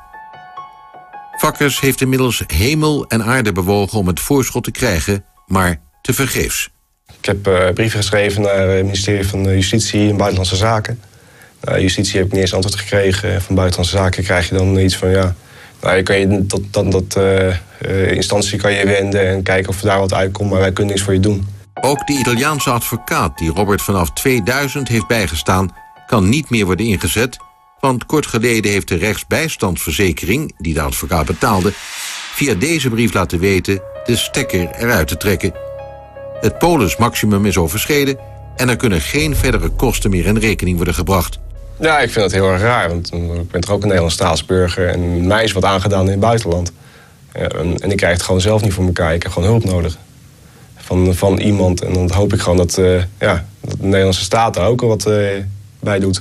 Wackers heeft inmiddels hemel en aarde bewogen om het voorschot te krijgen, maar tevergeefs. Ik heb uh, brieven geschreven naar het ministerie van Justitie en Buitenlandse Zaken. Uh, Justitie heb ik niet eens antwoord gekregen. Van Buitenlandse Zaken krijg je dan iets van, ja, nou, je kan je tot, tot, tot uh, uh, instantie kan je wenden en kijken of er daar wat uitkomt, maar wij kunnen niks voor je doen. Ook de Italiaanse advocaat die Robert vanaf tweeduizend heeft bijgestaan, kan niet meer worden ingezet, want kort geleden heeft de rechtsbijstandsverzekering, die de advocaat betaalde, via deze brief laten weten de stekker eruit te trekken. Het polismaximum is overschreden en er kunnen geen verdere kosten meer in rekening worden gebracht. Ja, ik vind dat heel erg raar, want ik ben toch ook een Nederlands staatsburger en mij is wat aangedaan in het buitenland. Ja, en, en ik krijg het gewoon zelf niet voor elkaar, ik heb gewoon hulp nodig. Van, van iemand en dan hoop ik gewoon dat, uh, ja, dat de Nederlandse staat er ook al wat uh, bij doet.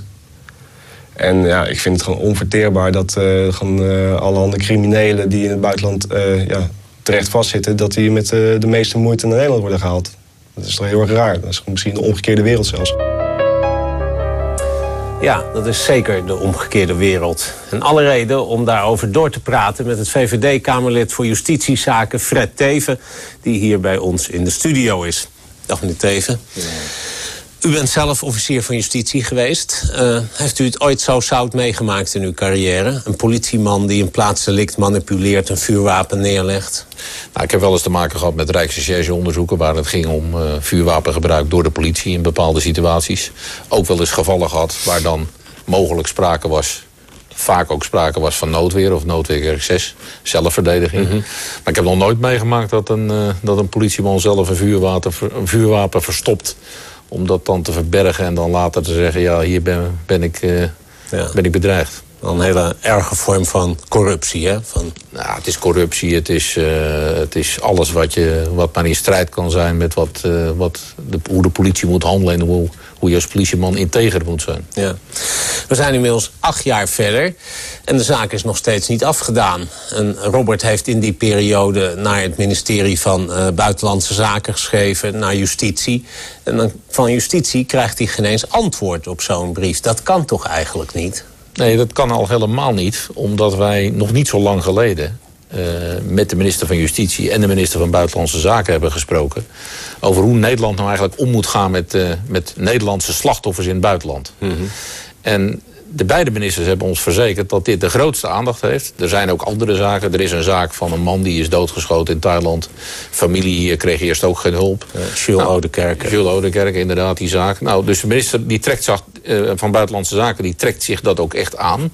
En ja, ik vind het gewoon onverteerbaar dat uh, gewoon, uh, alle andere criminelen die in het buitenland uh, ja, terecht vastzitten, dat die met uh, de meeste moeite naar Nederland worden gehaald. Dat is toch heel erg raar. Dat is misschien de omgekeerde wereld zelfs. Ja, dat is zeker de omgekeerde wereld. En alle reden om daarover door te praten met het V V D-Kamerlid voor Justitiezaken Fred Teeven, die hier bij ons in de studio is. Dag meneer Teeven. Ja. U bent zelf officier van justitie geweest. Uh, heeft u het ooit zo zout meegemaakt in uw carrière? Een politieman die een plaatsdelict manipuleert, een vuurwapen neerlegt? Nou, ik heb wel eens te maken gehad met Rijksrecherche-onderzoeken waar het ging om uh, vuurwapengebruik door de politie in bepaalde situaties. Ook wel eens gevallen gehad waar dan mogelijk sprake was, vaak ook sprake was van noodweer of noodweerexces, zelfverdediging. Mm-hmm. Maar ik heb nog nooit meegemaakt dat een, uh, dat een politieman zelf een vuurwapen, een vuurwapen verstopt, om dat dan te verbergen en dan later te zeggen, ja, hier ben, ben, ik, uh, ja. ben ik bedreigd. Een hele erge vorm van corruptie, hè? Van... Nou, het is corruptie, het is, uh, het is alles wat, je, wat maar in strijd kan zijn met wat, uh, wat de, hoe de politie moet handelen en hoe, hoe je als politieman integer moet zijn. Ja. We zijn inmiddels acht jaar verder en de zaak is nog steeds niet afgedaan. En Robert heeft in die periode naar het ministerie van uh, Buitenlandse Zaken geschreven, naar Justitie. En dan, van Justitie krijgt hij geen eens antwoord op zo'n brief. Dat kan toch eigenlijk niet? Nee, dat kan al helemaal niet, omdat wij nog niet zo lang geleden Uh, met de minister van Justitie en de minister van Buitenlandse Zaken hebben gesproken over hoe Nederland nou eigenlijk om moet gaan met, uh, met Nederlandse slachtoffers in het buitenland. Mm-hmm. En de beide ministers hebben ons verzekerd dat dit de grootste aandacht heeft. Er zijn ook andere zaken. Er is een zaak van een man die is doodgeschoten in Thailand. Familie hier kreeg eerst ook geen hulp. Uh, Jules nou, Oudekerke. Jules Oudekerke, inderdaad, die zaak. Nou, dus de minister die trekt zich, uh, van Buitenlandse Zaken die trekt zich dat ook echt aan.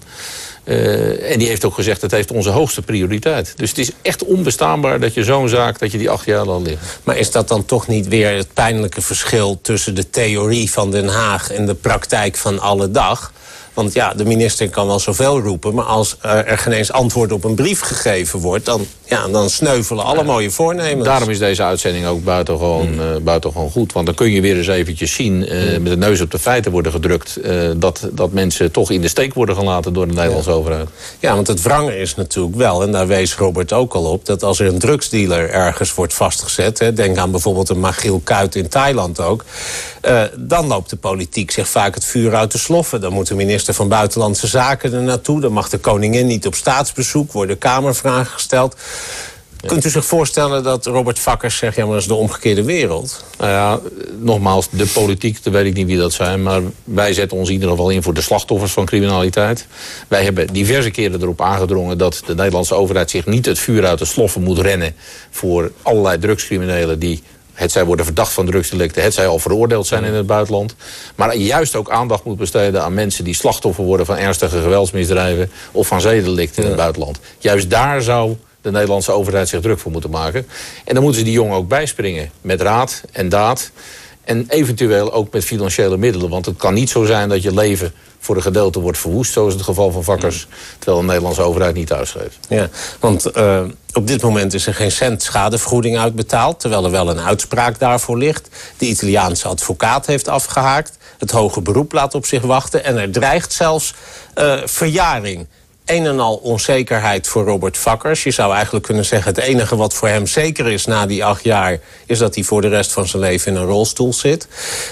Uh, en die heeft ook gezegd, het heeft onze hoogste prioriteit. Dus het is echt onbestaanbaar dat je zo'n zaak, dat je die acht jaar al ligt. Maar is dat dan toch niet weer het pijnlijke verschil tussen de theorie van Den Haag en de praktijk van alle dag? Want ja, de minister kan wel zoveel roepen, maar als er geen eens antwoord op een brief gegeven wordt, dan, ja, dan sneuvelen alle ja, mooie voornemens. Daarom is deze uitzending ook buitengewoon, mm. uh, buitengewoon goed. Want dan kun je weer eens eventjes zien, uh, met de neus op de feiten worden gedrukt, uh, dat, dat mensen toch in de steek worden gelaten door de Nederlandse ja. overheid. Ja, want het wrange is natuurlijk wel, en daar wees Robert ook al op, dat als er een drugsdealer ergens wordt vastgezet, hè, denk aan bijvoorbeeld een Magiel Kuit in Thailand ook, uh, dan loopt de politiek zich vaak het vuur uit de sloffen. Dan moet de minister van Buitenlandse Zaken er naartoe. Dan mag de koningin niet op staatsbezoek. Worden kamervragen gesteld. Ja. Kunt u zich voorstellen dat Robert Vakkers zegt, ja, maar dat is de omgekeerde wereld? Nou ja, nogmaals, de politiek, dan weet ik niet wie dat zijn, maar wij zetten ons in ieder geval in voor de slachtoffers van criminaliteit. Wij hebben diverse keren erop aangedrongen dat de Nederlandse overheid zich niet het vuur uit de sloffen moet rennen voor allerlei drugscriminelen die hetzij worden verdacht van drugsdelicten, hetzij al veroordeeld zijn in het buitenland. Maar juist ook aandacht moet besteden aan mensen die slachtoffer worden van ernstige geweldsmisdrijven of van zedendelicten in het buitenland. Juist daar zou de Nederlandse overheid zich druk voor moeten maken. En dan moeten ze die jongen ook bijspringen met raad en daad. En eventueel ook met financiële middelen. Want het kan niet zo zijn dat je leven voor een gedeelte wordt verwoest, zoals het geval van Vakkers, terwijl de Nederlandse overheid niet thuisgeeft. Ja, want uh, op dit moment is er geen cent schadevergoeding uitbetaald, terwijl er wel een uitspraak daarvoor ligt. De Italiaanse advocaat heeft afgehaakt, het hoge beroep laat op zich wachten en er dreigt zelfs uh, verjaring. Een en al onzekerheid voor Robert Vakkers. Je zou eigenlijk kunnen zeggen, het enige wat voor hem zeker is na die acht jaar is dat hij voor de rest van zijn leven in een rolstoel zit.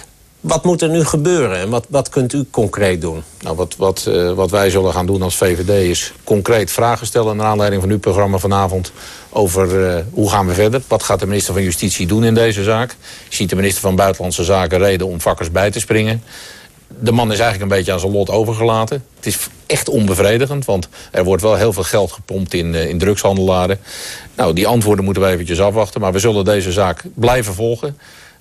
Wat moet er nu gebeuren en wat, wat kunt u concreet doen? Nou, wat, wat, uh, wat wij zullen gaan doen als V V D is concreet vragen stellen naar aanleiding van uw programma vanavond over uh, hoe gaan we verder. Wat gaat de minister van Justitie doen in deze zaak? Ziet de minister van Buitenlandse Zaken reden om Vakkers bij te springen? De man is eigenlijk een beetje aan zijn lot overgelaten. Het is echt onbevredigend, want er wordt wel heel veel geld gepompt in, uh, in drugshandelaren. Nou, die antwoorden moeten we eventjes afwachten, maar we zullen deze zaak blijven volgen.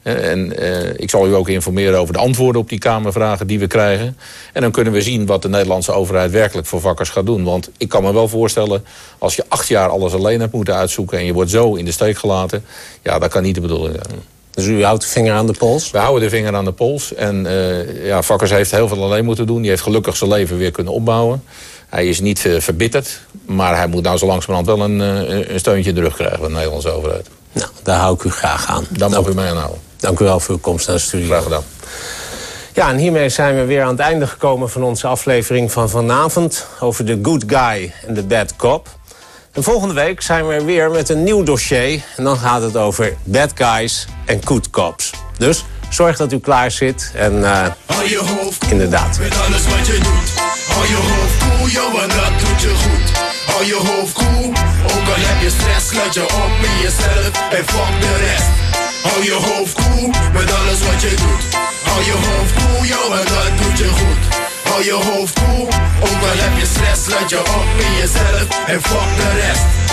En uh, ik zal u ook informeren over de antwoorden op die Kamervragen die we krijgen. En dan kunnen we zien wat de Nederlandse overheid werkelijk voor Vakkers gaat doen. Want ik kan me wel voorstellen, als je acht jaar alles alleen hebt moeten uitzoeken en je wordt zo in de steek gelaten, ja, dat kan niet de bedoeling zijn. Dus u houdt de vinger aan de pols? We houden de vinger aan de pols. En uh, ja, Vakkers heeft heel veel alleen moeten doen. Die heeft gelukkig zijn leven weer kunnen opbouwen. Hij is niet uh, verbitterd, maar hij moet nou zo langzamerhand wel een, uh, een steuntje in de rug krijgen van de Nederlandse overheid. Nou, daar hou ik u graag aan. Daar mag u mij aan houden. Dank u wel voor uw komst naar de studio. Graag gedaan. Ja, en hiermee zijn we weer aan het einde gekomen van onze aflevering van vanavond over de good guy en de bad cop. En volgende week zijn we weer met een nieuw dossier. En dan gaat het over bad guys en good cops. Dus zorg dat u klaar zit. En uh, inderdaad. Met alles wat je doet. Hou je hoofd koel, joh, en dat doet je goed. Hou je hoofd koel, ook al heb je stress, sluit je op in jezelf en fuck de rest. Hou je hoofd koel, met alles wat je doet. Hou je hoofd koel, joh, en dat doet je goed. Hou je hoofd koel, ook al heb je stress, sluit je op in jezelf en fuck de rest.